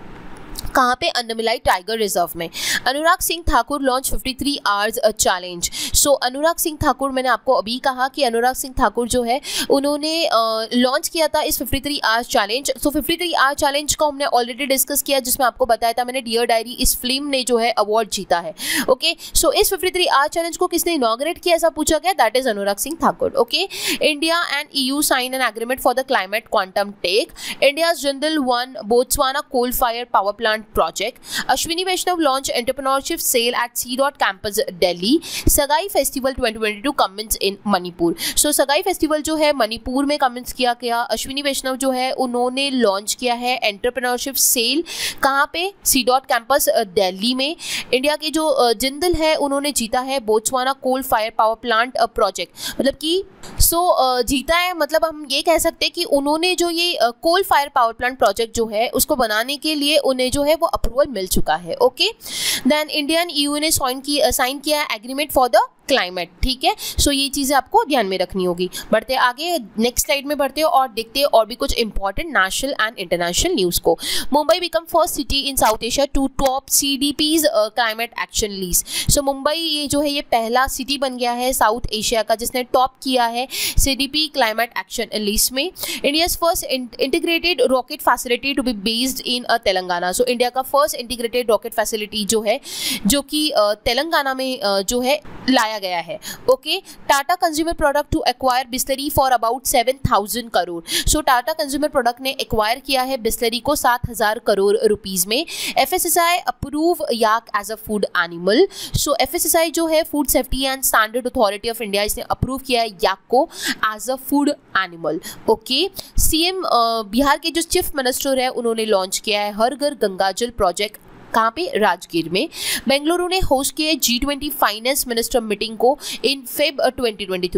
[SPEAKER 1] कहाँ पे? अन्नमलाई टाइगर रिजर्व में। Anurag Singh Thakur launch fifty three hours challenge. So Anurag Singh Thakur, मैंने आपको अभी कहा कि अनुराग सिंह ठाकुर जो है उन्होंने लॉन्च uh, किया था इस fifty three hours challenge. So fifty three hours challenge को हमने ऑलरेडी डिस्कस किया, जिसमें आपको बताया था मैंने डियर डायरी, इस फिल्म ने जो है अवार्ड जीता है। ओके, सो इस फिफ्टी थ्री आवर्स चैलेंज को किसने इनॉग्रेट किया ऐसा पूछा गया, that is Anurag Singh Thakur. Okay, India and EU sign an agreement for the climate quantum tech. India Jindal won Botswana coal fire power plant project. Ashwini Vaishnav launched entrepreneurship sale at C dot campus Delhi. Sagai Festival twenty twenty-two commence in Manipur. So Sagai Festival जो है मणिपुर में commence किया गया। अश्विनी वैष्णव जो है उन्होंने launch किया है एंटरप्रेन्योरशिप सेल। कहाँ पे? सी डॉट कैंपस दिल्ली में। इंडिया के जो जिंदल है उन्होंने जीता है Botswana coal fire power plant project. मतलब कि सो so, जीता है, मतलब हम ये कह सकते हैं कि उन्होंने जो ये coal fire power plant project जो है उसको बनाने के लिए उन्हें जो है वो अप्रूवल मिल चुका है। ओके, देन इंडियन ईयू ने साइन की साइन किया है एग्रीमेंट फॉर द क्लाइमेट। ठीक है, सो so ये चीज़ें आपको ध्यान में रखनी होगी। बढ़ते आगे, नेक्स्ट स्लाइड में बढ़ते हो और देखते हैं और भी कुछ important national and international news को। Mumbai become first city in South Asia to top CDP's climate action list. So Mumbai ये जो है ये पहला सिटी बन गया है साउथ एशिया का जिसने टॉप किया है सीडीपी क्लाइमेट एक्शन लिस्ट में। India's first integrated rocket facility to be based in Telangana. So India का फर्स्ट इंटीग्रेटेड रॉकेट फैसिलिटी जो है जो कि तेलंगाना में जो है लाया गया है। Okay, Tata consumer product to acquire Bisleri for about seven thousand crore. So Tata consumer product ने एक्वायर किया है बिस्लरी को सात हजार करोड़ रुपीस में। FSSI approve yak as a food animal. So FSSI जो है food safety and standard authority of India, इसने अप्रूव किया है याक को as a food animal. Okay, CM Bihar के जो चीफ मिनिस्टर है उन्होंने लॉन्च किया है हर घर गंगा जल प्रोजेक्ट। कहाँ पे? राजगीर में। बेंगलुरु ने होस्ट किया G twenty finance minister meeting को in Feb twenty twenty three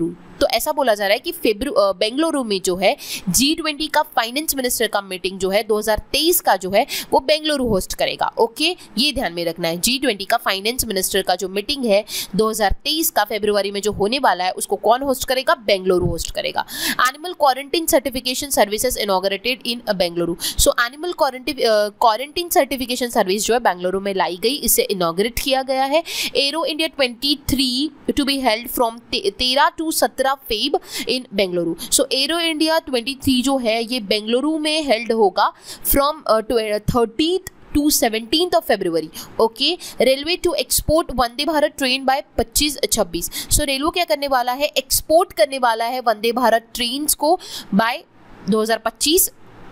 [SPEAKER 1] तो ऐसा बोला जा रहा है कि फेब्रु बेंगलुरु में जो है जी ट्वेंटी का फाइनेंस मिनिस्टर का मीटिंग जो है दो हज़ार तेईस का जो है वो बेंगलुरु होस्ट करेगा। ओके, ये ध्यान में रखना है, जी ट्वेंटी का फाइनेंस मिनिस्टर का जो मीटिंग है दो हज़ार तेईस का फरवरी में जो होने वाला है उसको कौन होस्ट करेगा? बेंगलुरु होस्ट करेगा। Animal quarantine certification services inaugurated in Bengaluru. So animal quarantine certification service जो है बेंगलुरु में लाई गई, इसे इनॉग्रेट किया गया है। एरो इंडिया तेईस टू बी हेल्ड फ्रॉम तेरह टू सत्रह Feb in Bengaluru. So aero India तेईस जो है ये बेंगलुरु में हेल्ड होगा from thirtieth to seventeenth of February. Okay, railway to export Vande Bharat train by पच्चीस छब्बीस। सो रेलवे क्या करने वाला है? एक्सपोर्ट करने वाला है वंदे भारत ट्रेन को बाय दो हज़ार पच्चीस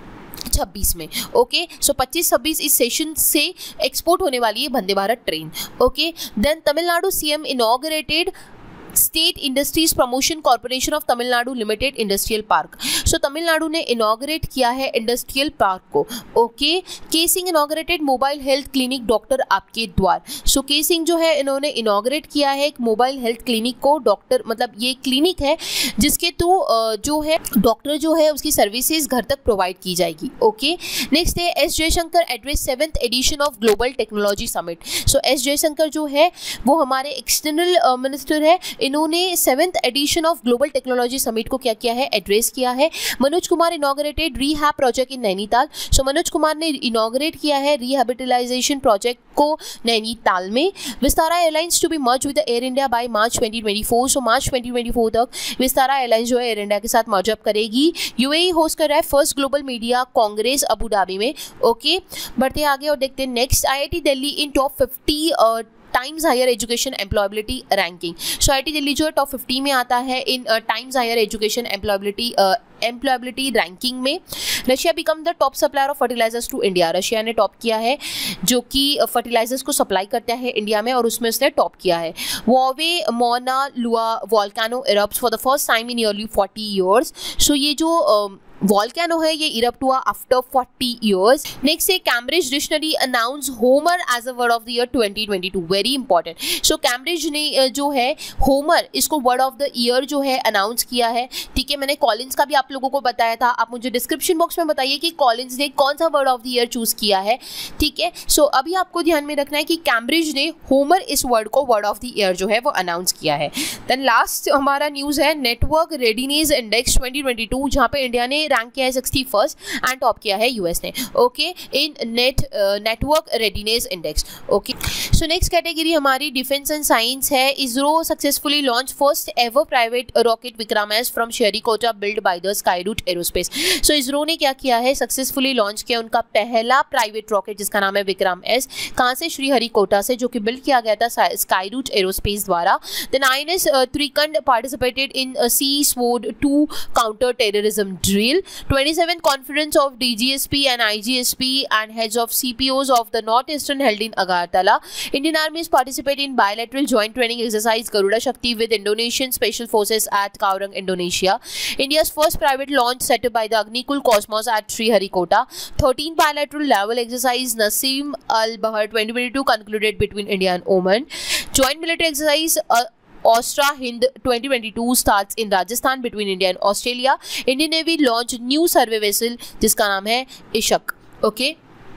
[SPEAKER 1] छब्बीस में। ओके, सो पच्चीस छब्बीस इस सेशन से एक्सपोर्ट होने वाली है Vande Bharat train. Okay, then Tamil Nadu CM inaugurated state industries promotion corporation of Tamil Nadu limited industrial park. So Tamil Nadu ने इनॉग्रेट किया है इंडस्ट्रियल पार्क को। Okay, K Singh inaugurated mobile health clinic doctor आपके द्वार। सो के सिंह जो है इन्होंने इनॉग्रेट किया है एक मोबाइल हेल्थ क्लिनिक को, डॉक्टर मतलब ये क्लिनिक है जिसके थ्रू जो है डॉक्टर जो है उसकी सर्विसेज घर तक प्रोवाइड की जाएगी। ओके, नेक्स्ट है S Jaishankar address seventh edition of global technology summit. So S Jaishankar जो है वो हमारे एक्सटर्नल मिनिस्टर है, इन्होंने seventh edition of global technology summit को क्या किया है? एड्रेस किया है। Manoj Kumar inaugurated rehab project in Nainital. So Manoj Kumar ने इनॉग्रेट किया है रिहैबिलिटाइजेशन प्रोजेक्ट को नैनीताल में। Vistara airlines to be merge with Air India by March twenty twenty four. So March twenty twenty four तक विस्तारा एयरलाइंस जो है एयर इंडिया के साथ मर्ज अप करेगी। यूएई होस्ट कर रहा है first global media congress Abu Dhabi में। ओके, बढ़ते आगे और देखते हैं next, IIT Delhi in top fifty Times higher education employability ranking. So IIT Delhi जो है टॉप फिफ्टी में आता है in Times higher education employability employability ranking में। Russia become the top supplier of fertilisers to India. Russia ने top किया है जो कि फर्टिलाइजर्स को सप्लाई करता है इंडिया में और उसमें उसने टॉप किया है। वोवे Mauna Loa volcano erupts for the first time in nearly forty years. So ये जो वॉल्केनो है ये इरप्ट हुआ आफ्टर फोर्टी ईयर्स। नेक्स्ट है Cambridge dictionary announce homer as a word of the year twenty twenty two. Very important. So Cambridge ने जो है Homer इसको वर्ड ऑफ द ईयर जो है अनाउंस किया है। ठीक है, मैंने कॉलिंस का भी आप लोगों को बताया था, आप मुझे डिस्क्रिप्शन बॉक्स में बताइए कि कॉलिंस ने कौन सा word of the year choose किया है। ठीक है, सो so, अभी आपको ध्यान में रखना है कि कैम्ब्रिज ने होमर इस वर्ड को वर्ड ऑफ द ईयर जो है वो अनाउंस किया है। देन लास्ट हमारा न्यूज है network readiness index twenty twenty two, जहाँ पे इंडिया ने रैंक किया है सिक्सटी फर्स्ट एंड टॉप किया है यूएस ने। Okay, in net network readiness index. Okay, so next category हमारी डिफेंस एंड साइंस है। ISRO successfully launch first ever private rocket Vikram S from Sriharikota build by the Skyroot aerospace. So ISRO ने क्या किया है? Successfully launch किया उनका पहला प्राइवेट रॉकेट जिसका नाम है विक्रम एस। कहाँ से? श्रीहरिकोटा से, जो कि बिल्ड किया गया था स्काईरूट एरोस्पेस द्वारा। Then INS Trikand participated in sea sword to counter terrorism drill. twenty-seventh conference of D G S P and I G S P and heads of C P Os of the Northeastern held in Agartala. Indian armies participate in bilateral joint training exercise Garuda Shakti with Indonesian Special Forces at Kaurang, Indonesia. India's first private launch set up by the Agnikul Cosmos at Sriharikota. thirteenth bilateral naval exercise Nasim Al Bahar twenty twenty-two concluded between India and Oman. Joint military exercise uh, Ostra Hind twenty twenty-two starts in Rajasthan between India and Australia. Indian Navy launched new survey vessel जिसका नाम है Ishaq. Okay,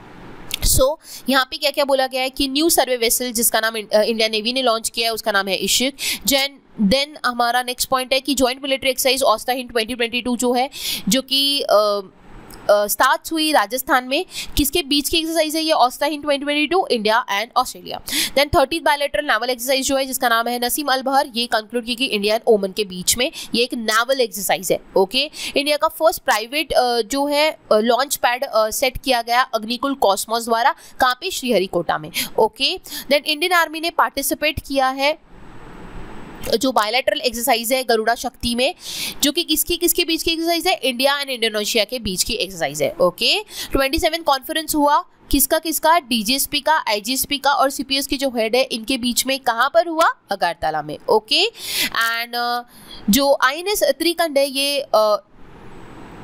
[SPEAKER 1] सो so, यहाँ पे क्या क्या बोला गया है कि न्यू सर्वे वेसल जिसका नाम इंडियन नेवी ने लॉन्च किया है उसका नाम है इशिक। जैन देन हमारा नेक्स्ट पॉइंट है कि joint military exercise Austra Hind twenty twenty two जो है जो कि स्टार्ट uh, हुई राजस्थान में, किसके बीच की एक्सरसाइज है ये? Austra Hind twenty twenty two, India and Australia. Then thirtieth bilateral naval exercise जो है जिसका नाम है नसीम अल बहर, ये कंक्लूड की गई इंडिया एंड ओमन के बीच में। ये एक नावल एक्सरसाइज है। ओके, इंडिया का फर्स्ट प्राइवेट uh, जो है लॉन्च पैड सेट किया गया अग्निकुल कॉस्मोस द्वारा, कहाँ पे? श्रीहरिकोटा में। ओके, देन इंडियन आर्मी ने पार्टिसिपेट किया है जो बायलैटरल एक्सरसाइज है गरुड़ा शक्ति में, जो कि किसकी किसके बीच की एक्सरसाइज है? इंडिया एंड इंडोनेशिया के बीच की exercise okay. Okay, twenty seven conference हुआ किसका किसका? डीजीएसपी का, आईजीएसपी का और सीपीएस की जो हेड है इनके बीच में। कहाँ पर हुआ? अगरतला में। ओके, एंड uh, जो आईएनएस त्रिकंड है ये uh,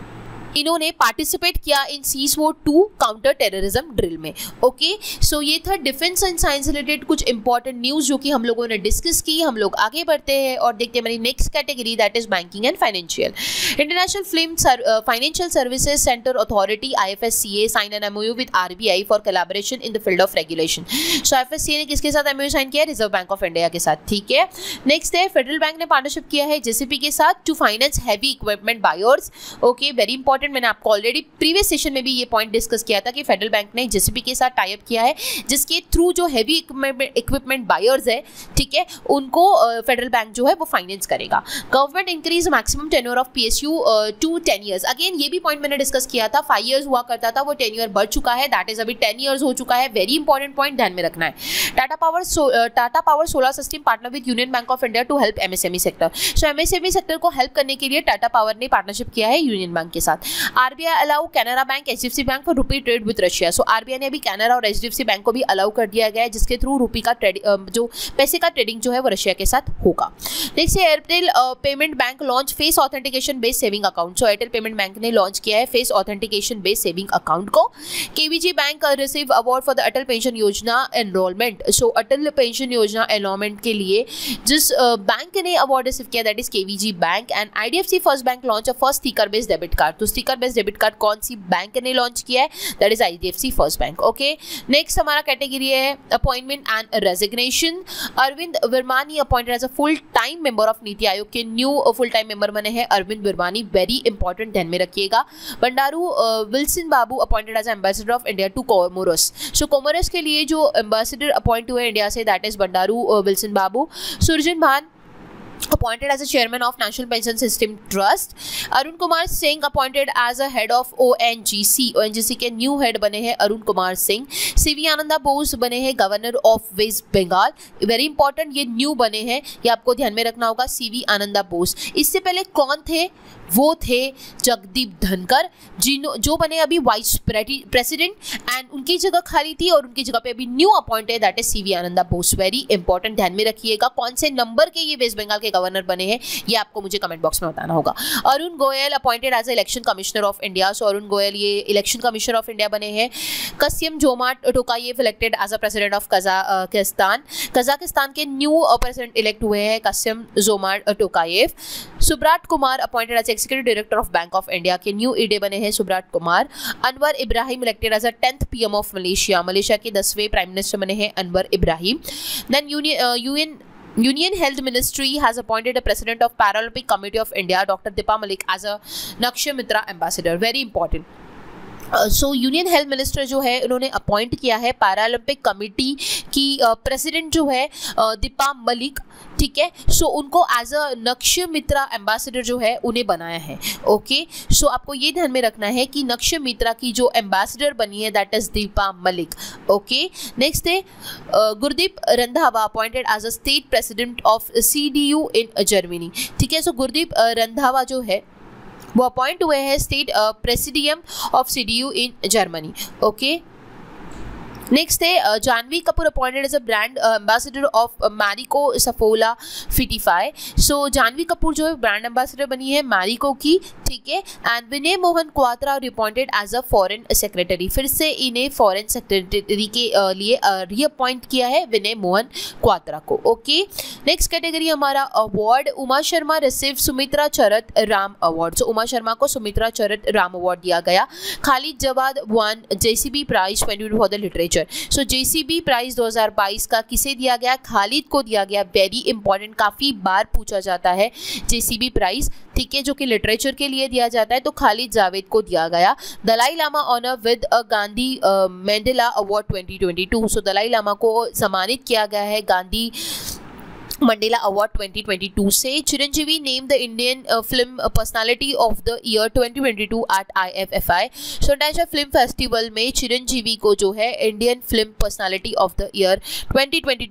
[SPEAKER 1] इन्होंने पार्टिसिपेट किया in seas war to counter terrorism drill में। ओके, सो ये था डिफेंस एंड साइंस रिलेटेड कुछ इंपॉर्टेंट न्यूज़ जो कि हम लोगों ने डिस्कस की। हम लोग आगे बढ़ते हैं और देखते हैं हमारी next category, that is banking and financial. International film financial services centre authority I F S C A sign an MoU with R B I for collaboration in the field of regulation. So I F S C A ने किसके साथ MOU sign किया है? Reserve bank of India के साथ। ठीक है, next है फेडरल बैंक ने पार्टनरशिप किया है जे सी पी के साथ to finance heavy equipment buyers. Okay, very important, मैंने आपको ऑलरेडी प्रीवियस सेशन में भी ये पॉइंट डिस्कस किया था कि फेडरल बैंक ने जे सी पी के साथ टाई अप किया है, जिसके थ्रू जो हैवी इक्विपमेंट बायर्स है, ठीक है, उनको फेडरल uh, बैंक जो है वो फाइनेंस करेगा। Government increase maximum tenure of P S U to ten years. Again ये भी पॉइंट मैंने डिस्कस किया था, फाइव ईयर्स हुआ करता था, वो टेन ईयर बढ़ चुका है, दैट इज अभी टेन ईयर्स हो चुका है। वेरी इंपॉर्टेंट पॉइंट ध्यान में रखना है। Tata Power Tata Power solar system partner with Union Bank of India to help MSME sector. So MSME sector को हेल्प करने के लिए टाटा पावर ने पार्टनरशिप किया है यूनियन बैंक के साथ। RBI allow Canara Bank H D F C Bank for rupee trade with Russia. So RBI ने अभी कैनरा और H D F C Bank को भी अलाउ कर दिया गया है, जिसके थ्रू रुपी का ट्रेड जो पैसे का ट्रेडिंग जो है वो रशिया के साथ होगा। नेक्स्ट है Airtel Payment Bank launch face authentication based saving account. So Airtel Payment Bank ने लॉन्च किया है face authentication based saving account को। KVG bank receive award for the Atal Pension Yojana enrolment. So Atal Pension Yojana enrolment के लिए जिस बैंक uh, ने award receive किया that is KVG bank. And IDFC First Bank launch a first sticker based debit card. तो sticker based debit card कौन सी bank ने launch किया है? That is IDFC First Bank. Okay, next हमारा category है appointment and resignation. Arvind Virmani appointed as a full time member of NITI Aayog के new full time member बने हैं अरविंद विरमानी। वेरी इंपॉर्टेंट, ध्यान में रखिएगा। Bandaru Wilson Babu appointed as ambassador of India to Comoros. So Comoros के लिए जो एम्बेसडर अपॉइंट हुए इंडिया से that is Bandaru Wilson Babu. Surjan Bhan appointed as a chairman of National Pension System Trust. Arun Kumar Singh appointed as a head of O N G C. O N G C के new head बने हैं Arun Kumar Singh. CV Ananda Bose बने हैं governor of West Bengal. Very important, ये new बने हैं, ये आपको ध्यान में रखना होगा। सीवी आनंदा बोस, इससे पहले कौन थे? वो थे जगदीप धनकर, जिन जो बने अभी वाइस प्रेसिडेंट, एंड उनकी जगह खाली थी और उनकी जगह पे अभी न्यू अपॉइंट है that is CV Ananda Bose. Very important, ध्यान में रखिएगा। कौन से नंबर के ये वेस्ट बंगाल के गवर्नर बने हैं ये आपको मुझे कमेंट बॉक्स में बताना होगा। Arun Goyal appointed as election commissioner of India. So Arun Goyal ये इलेक्शन कमिश्नर ऑफ इंडिया बने हैं। Kassym Jomart Tokayev elected as a president of Kazakhstan. Kazakhstan के न्यू प्रेसिडेंट इलेक्ट हुए हैं Kassym Jomart Tokayev. Subrat Kumar appointed as executive director of Bank of India के new ED बने हैं Subrat Kumar. Anwar Ibrahim elected as a tenth PM of Malaysia. Malaysia के दसवें prime minister बने हैं Anwar Ibrahim. Then union UN Union Health Ministry has appointed a president of Paralympic Committee of India, Doctor Deepa Malik, as a Nakshya Mitra ambassador. Very important. So union health minister जो है उन्होंने appoint किया है paralympic committee की president uh, जो है uh, Deepa Malik, ठीक है। सो so, उनको as a Nikshay Mitra ambassador जो है उन्हें बनाया है। ओके, सो आपको ये ध्यान में रखना है कि नक्ष्य मित्रा की जो एम्बेसडर बनी है that is Deepa Malik. Okay, next है Gurdeep Randhawa appointed as a state president of C D U in Germany. ठीक है, सो गुरदीप रंधावा जो है वो अपॉइंट हुए हैं state presidium of C D U in Germany. Okay, next है Janhvi Kapoor appointed as a brand ambassador of Marico Saffola Fitify. So Janhvi Kapoor जो है ब्रांड एम्बेसडर बनी है मैरिको की, ठीक है। And Vinay Mohan Kwatra appointed as a foreign secretary. फिर से इन्हें फॉरेन सेक्रेटरी के uh, लिए रीअपॉइंट uh, किया है विनय मोहन क्वात्रा को। ओके, नेक्स्ट कैटेगरी हमारा award. Uma Sharma receive Sumitra Charat Ram award. So Uma Sharma को सुमित्रा चरत राम अवार्ड दिया गया। Khalid Jawed won JCB prize for the literature. So JCB prize दो हज़ार बाईस का किसे दिया गया? खालिद को दिया गया। वेरी इंपॉर्टेंट, काफी बार पूछा जाता है जेसीबी प्राइज, ठीक है, जो कि लिटरेचर के लिए दिया जाता है, तो खालिद जावेद को दिया गया। Dalai Lama honour with a Gandhi Mandela award twenty twenty two. So Dalai Lama को सम्मानित किया गया है Gandhi Mandela award twenty twenty two से। Chiranjeevi name the Indian film personality of the year twenty twenty two at I F F I. So international film festival में चिरंजीवी को जो है Indian film personality of the year twenty twenty two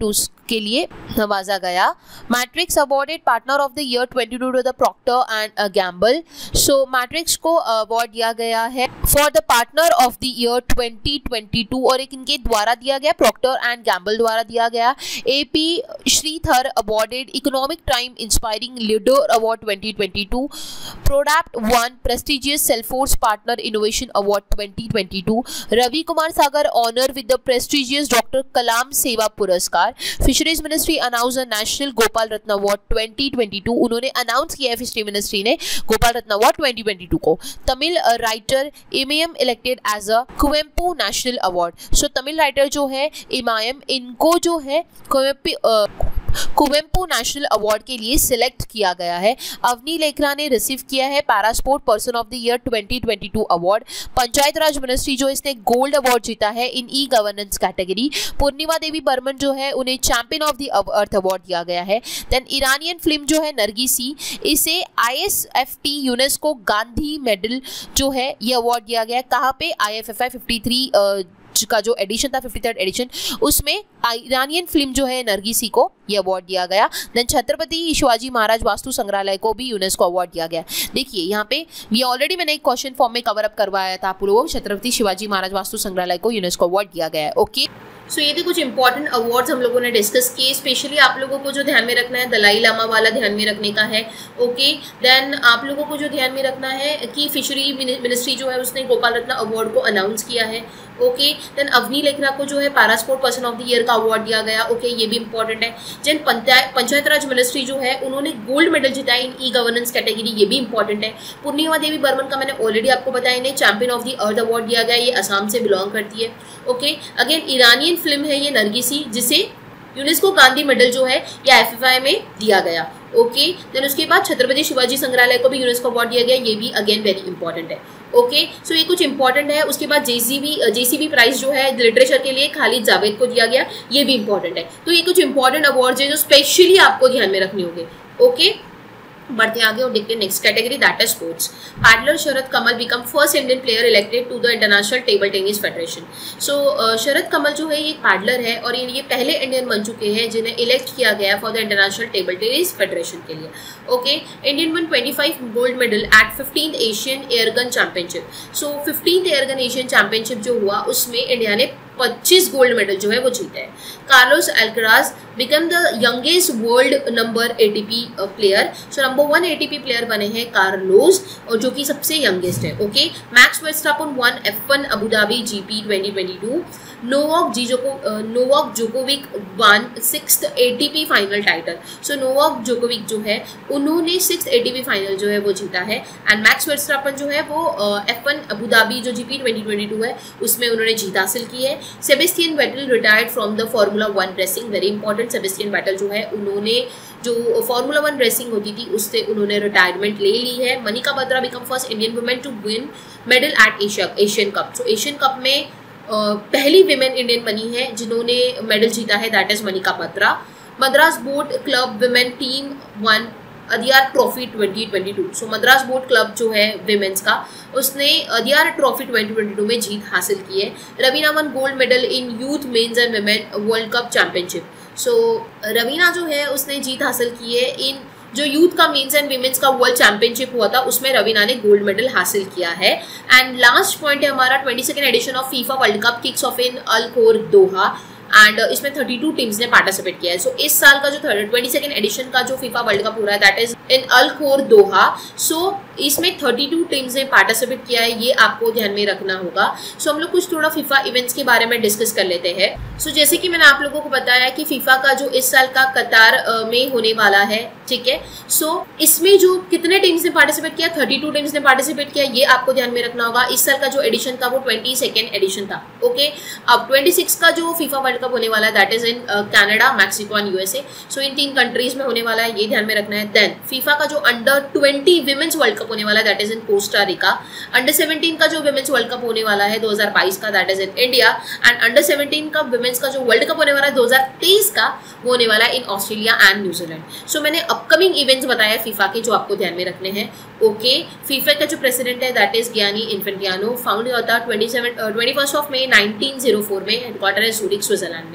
[SPEAKER 1] के लिए नवाजा गया। Matrix awarded partner of the year twenty two two the Procter and Gamble. So Matrix को award दिया गया है for the partner of the year twenty twenty two और एक इनके द्वारा दिया गया, प्रॉक्टर एंड गैम्बल द्वारा दिया गया। AP Sridhar awarded economic time inspiring leader award twenty twenty two. Product won prestigious Salesforce partner innovation award twenty twenty two. Ravi Kumar Sagar honour with the prestigious doctor Kalam Seva Puraskar. Fisheries ministry announce the national Gopal Ratna award twenty twenty two. उन्होंने announce किया है fishery ministry ने Gopal Ratna award twenty twenty two को। Tamil writer Imayam elected as a Kuvempu national award. So Tamil writer जो है इमयम, इनको जो है कुवेम्पू कुवेम्पू नेशनल अवार्ड के लिए सिलेक्ट किया गया है। अवनी लेखरा ने रिसीव किया है parasport person of the year twenty twenty two award. Panchayat Raj ministry जो इसने गोल्ड अवार्ड जीता है in e governance category. Purnima Devi Barman जो है उन्हें champion of the earth award दिया गया है। देन ईरानियन फिल्म जो है नरगिसी, इसे I S F T UNESCO Gandhi medal जो है ये अवार्ड दिया गया। कहाँ पे? I F F I fifty three का जो एडिशन था, फिफ्टी थर्ड एडिशन, उसमें ईरानियन फिल्म जो है नरगिसी को ये अवार्ड दिया गया। देन छत्रपति शिवाजी महाराज वास्तु संग्रहालय को भी यूनेस्को अवार्ड दिया गया। देखिए यहाँ पे ये ऑलरेडी मैंने एक क्वेश्चन फॉर्म में कवर अप करवाया था आप लोगों को, छत्रपति शिवाजी महाराज वास्तु संग्रहालय को यूनेस्को अवार्ड दिया गया है। ओके, सो so, ये थे कुछ इंपॉर्टेंट अवार्ड्स हम लोगों ने डिस्कस किए। स्पेशली आप लोगों को जो ध्यान में रखना है दलाई लामा वाला ध्यान में रखने का है। ओके, देन आप लोगों को जो ध्यान में रखना है कि फिशरी मिनिस्ट्री जो है उसने गोपाल रत्न अवार्ड को अनाउंस किया है। ओके, देन अवनी लेखरा को जो है parasport person of the year का अवार्ड दिया गया। ओके, ये भी इंपॉर्टेंट है। जन पंचायत पंचायत राज मिनिस्ट्री जो है उन्होंने गोल्ड मेडल जीता है इन ई गवर्नेंस कैटेगरी, ये भी इंपॉर्टेंट है। पूर्णिमा देवी बर्मन का मैंने ऑलरेडी आपको बताया, इन्हें champion of the earth award दिया गया, ये असम से बिलोंग करती है। ओके, अगेन ईरानियन फिल्म है ये नरगिसी, जिसे यूनेस्को गांधी मेडल जो है या एफ एफ आई में दिया गया। ओके, देन उसके बाद छत्रपति शिवाजी संग्रहालय को भी यूनेस्को अवार्ड दिया गया, ये भी अगेन वेरी इंपॉर्टेंट है। ओके, सो ये कुछ इंपॉर्टेंट है। उसके बाद जेसीबी जेसीबी प्राइज जो है लिटरेचर के लिए खालिद जावेद को दिया गया, ये भी इंपॉर्टेंट है। तो ये कुछ इंपॉर्टेंट अवार्ड्स है जो स्पेशली आपको ध्यान में रखने होंगे। ओके, बढ़ते आगे और देखते हैं next category, that is sports. Paddler Sharath Kamal become first Indian player elected to the international table tennis federation. So Sharath Kamal जो है ये पैडलर है और ये पहले इंडियन बन चुके हैं जिन्हें इलेक्ट किया गया for the international table tennis federation के लिए। Okay, Indian won twenty five gold medal at fifteenth Asian airgun championship. So fifteenth airgun Asian championship जो हुआ उसमें इंडिया ने पच्चीस गोल्ड मेडल जो है वो जीते हैं। Carlos Alcaraz become the youngest world number ATP player. So number one ATP player बने हैं कार्लोस, और जो कि सबसे यंगेस्ट है। Okay, Max Verstappen won F one Abu Dhabi GP twenty twenty two. Novak Djoko Novak Djokovic won sixth ATP final title. So Novak Djokovic जो है उन्होंने सिक्स्थ एटीपी फाइनल जो है वो जीता है। एंड मैक्स वर्स्टापेन जो है वो एफ वन अबू धाबी जो जीपी ट्वेंटी ट्वेंटी टू है उसमें उन्होंने जीत हासिल की है। Sebastian Vettel retired from the formula one racing, very important. Sebastian Vettel जो है उन्होंने जो फार्मूला वन रेसिंग होती थी उससे उन्होंने रिटायरमेंट ले ली है। Manika Batra become first Indian women to win medal at Asia Asian cup. So Asian cup में uh, पहली विमेन इंडियन बनी है जिन्होंने मेडल जीता है, that is Manika Batra. Madras boat club women team won Adyar trophy twenty twenty two. So Madras boat club जो है women's का उसने Adyar trophy twenty twenty two में जीत हासिल की है। Raveena won gold medal in youth men's and women world cup championship. So Raveena जो है उसने जीत हासिल की है इन जो यूथ का मेंस एंड विमेंस का वर्ल्ड चैंपियनशिप हुआ था उसमें रवीना ने गोल्ड मेडल हासिल किया है। एंड लास्ट पॉइंट है हमारा twenty second edition of FIFA world Cup kicks off in Al Khor Doha, and इसमें थर्टी टू टीम्स ने पार्टिसिपेट किया है। सो so, इस साल का जो ट्वेंटी सेकेंड एडिशन का जो फीफा वर्ल्ड कप हो रहा है that is in Al Khor Doha. So इसमें थर्टी टू टीम्स ने पार्टिसिपेट किया है, ये आपको ध्यान में रखना होगा। सो so, हम लोग कुछ थोड़ा फीफा इवेंट्स के बारे में डिस्कस कर लेते हैं। सो so, जैसे कि मैंने आप लोगों को बताया कि फीफा का जो इस साल का कतार में होने वाला है, ठीक है। सो so, इसमें जो कितने टीम्स ने पार्टिसिपेट किया, थर्टी टू टीम्स ने पार्टिसिपेट किया, ये आपको ध्यान में रखना होगा। इस साल का जो एडिशन था वो ट्वेंटी सेकेंड एडिशन था। Okay okay? अब ट्वेंटी सिक्स का जो फीफा वर्ल्ड कप होने वाला है that is in Canada, Mexico and USA. So in तीन कंट्रीज में होने वाला है, ये ध्यान में रखना है। देन फीफा का जो under twenty women's World Cup होने वाला है that is in Costa Rica. Under seventeen का जो विमेंस वर्ल्ड कप होने वाला है दो हज़ार बाईस का that is in India. And under seventeen का विमेंस का जो वर्ल्ड कप होने वाला है दो हज़ार तेईस का वो होने वाला है in Australia and New Zealand. So मैंने अपकमिंग इवेंट्स बताया फीफा के जो आपको ध्यान में रखने हैं। ओके, फीफा का जो प्रेसिडेंट है that is Gianni Infantino, found हुआ था twenty seven twenty first of May nineteen zero four में, हेडक्वार्टर है ज़ूरिक स्विट्जरलैंड में।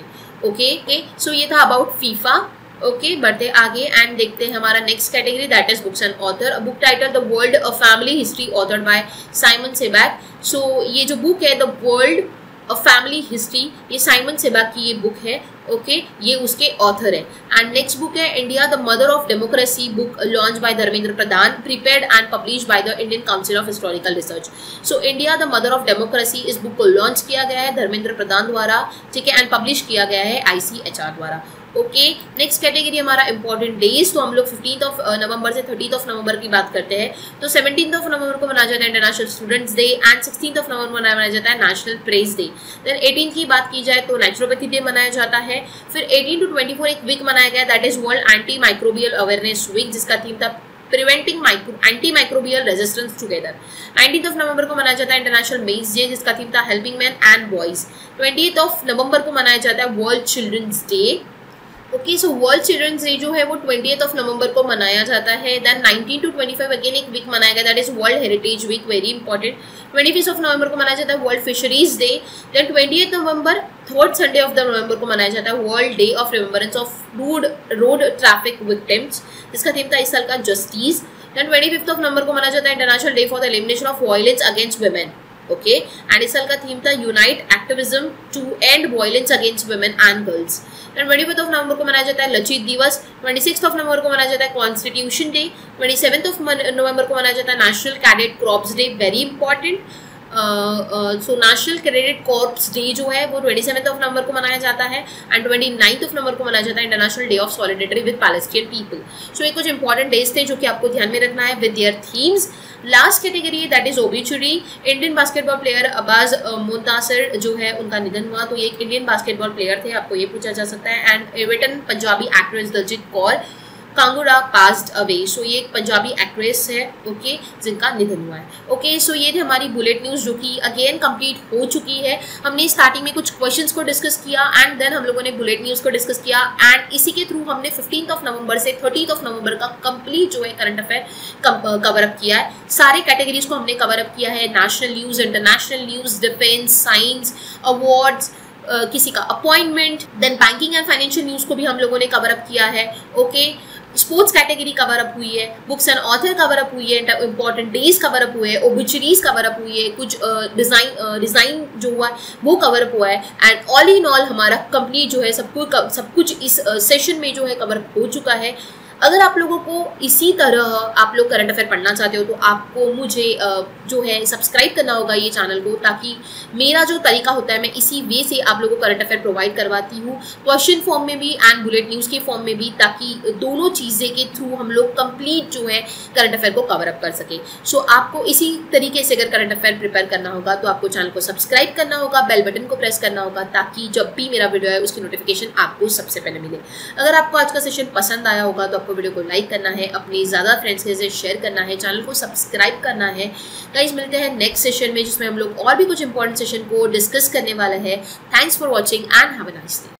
[SPEAKER 1] ओके ओके सो ये था अबाउट फीफा। ओके बढ़ते आगे एंड देखते हैं हमारा next category, that is books and author. Book title the world a family history authored by Simon Sebag. So ये जो बुक है the world a family history, ये साइमन सेबैक की ये बुक है। ओके okay, ये उसके ऑथर है। एंड नेक्स्ट बुक है India the mother of democracy, book launch by Dharmendra Pradhan, prepared and publish by the Indian Council of Historical Research. So India the mother of democracy, इस book को launch किया गया है धर्मेंद्र प्रधान द्वारा, ठीक है, एंड पब्लिश किया गया है आई सी एच आर द्वारा। ओके नेक्स्ट कैटेगरी हमारा इंपॉर्टेंट डेज, तो हम लोग फिफ्टींथ ऑफ नवंबर से थर्टीथ ऑफ नवंबर की बात करते हैं। तो सेवनटीन्थ ऑफ नवंबर को मनाया जाता है International Students Day and sixteenth of November मनाया जाता है National Press Day. Then eighteen की बात की जाए तो नेचुरोपैथी डे मनाया जाता है। फिर एटीन टू ट्वेंटी फोर एक वीक मनाया गया, that is world anti microbial awareness week, जिसका थीम था preventing anti microbial resistance together. Nineteenth of November को मनाया जाता है इंटरनेशनल मेज डे, जिसका थीम था helping men and boys. Twentieth of November को मनाया जाता है world children's day. Okay so world children's day जो है वो ट्वेंटीएथ ऑफ नवंबर को मनाया जाता है। Then nineteen to twenty five again एक वीक मनाया गया, that is world heritage week, very important. Twenty fifth of November को मनाया जाता है world fisheries day. Then twentieth November, third Sunday of the November को मनाया जाता है world day of remembrance of road road traffic victims, जिसका theme था इस साल का justice. Then twenty fifth of November को मनाया जाता है international day for the elimination of violence against women. Okay and इस साल का थीम था unite activism to end violence against women and girls. And twenty fifth of November को मनाया जाता है लचित दिवस। ट्वेंटी सिक्स्थ ऑफ नवंबर को मनाया जाता है constitution day. Twenty seventh of November को मनाया जाता है national cadet corps day, very important. So national cadet corps day जो है वो ट्वेंटी सेवन्थ ऑफ नवंबर को मनाया जाता है। And twenty ninth of November को मनाया जाता है international day of solidarity with Palestinian people. So ये कुछ इंपॉर्टेंट डेज थे जो कि आपको ध्यान में रखना है with their themes. Last category that is obituary. Indian basketball player Abbas Muntasir जो है उनका निधन हुआ, तो ये एक इंडियन बास्केटबॉल प्लेयर थे, आपको ये पूछा जा सकता है। एंड एविटन Punjabi actress Daljeet Kaur Khangura passed away, so ये एक पंजाबी एक्ट्रेस है, ओके, जिनका निधन हुआ है। ओके सो ये थे हमारी बुलेट न्यूज़ जो कि अगेन कंप्लीट हो चुकी है। हमने स्टार्टिंग में कुछ क्वेश्चंस को डिस्कस किया एंड देन हम लोगों ने बुलेट न्यूज़ को डिस्कस किया एंड इसी के थ्रू हमने फिफ्टींथ ऑफ नवंबर से थर्टीथ ऑफ नवंबर का कंप्लीट जो है करंट अफेयर कवर अप किया है। सारे कैटेगरीज को हमने कवर अप किया है, national news, international news, defence, science, awards, Uh, किसी का appointment, then banking and financial news को भी हम लोगों ने कवर अप किया है। Okay sports category cover up हुई है, books and author cover up हुई है, इंपॉर्टेंट डेज कवर अप हुए हैं, ओबिचुरीज कवर अप हुई है, कुछ डिज़ाइन डिज़ाइन जो हुआ है वो कवर अप हुआ है। एंड ऑल इन ऑल हमारा कंप्लीट जो है सब कुछ सब कुछ इस सेशन में जो है कवर अप हो चुका है। अगर आप लोगों को इसी तरह आप लोग करंट अफेयर पढ़ना चाहते हो तो आपको मुझे जो है सब्सक्राइब करना होगा ये चैनल को, ताकि मेरा जो तरीका होता है मैं इसी वे से आप लोगों को करंट अफेयर प्रोवाइड करवाती हूँ, क्वेश्चन फॉर्म में भी एंड बुलेट न्यूज़ के फॉर्म में भी, ताकि दोनों चीज़ें के थ्रू हम लोग कंप्लीट जो है करंट अफेयर को कवर अप कर सके। सो so, आपको इसी तरीके से अगर करंट अफेयर प्रिपेयर करना होगा तो आपको चैनल को सब्सक्राइब करना होगा, बेल बटन को प्रेस करना होगा, ताकि जब भी मेरा वीडियो है उसकी नोटिफिकेशन आपको सबसे पहले मिले। अगर आपको आज का सेशन पसंद आया होगा तो आपको वीडियो को लाइक करना है, अपनी ज़्यादा फ्रेंड्स के साथ शेयर करना है, चैनल को सब्सक्राइब करना है। गाइस मिलते हैं नेक्स्ट सेशन में जिसमें हम लोग और भी कुछ इंपॉर्टेंट सेशन को डिस्कस करने वाले हैं। Thanks for watching and have a nice day.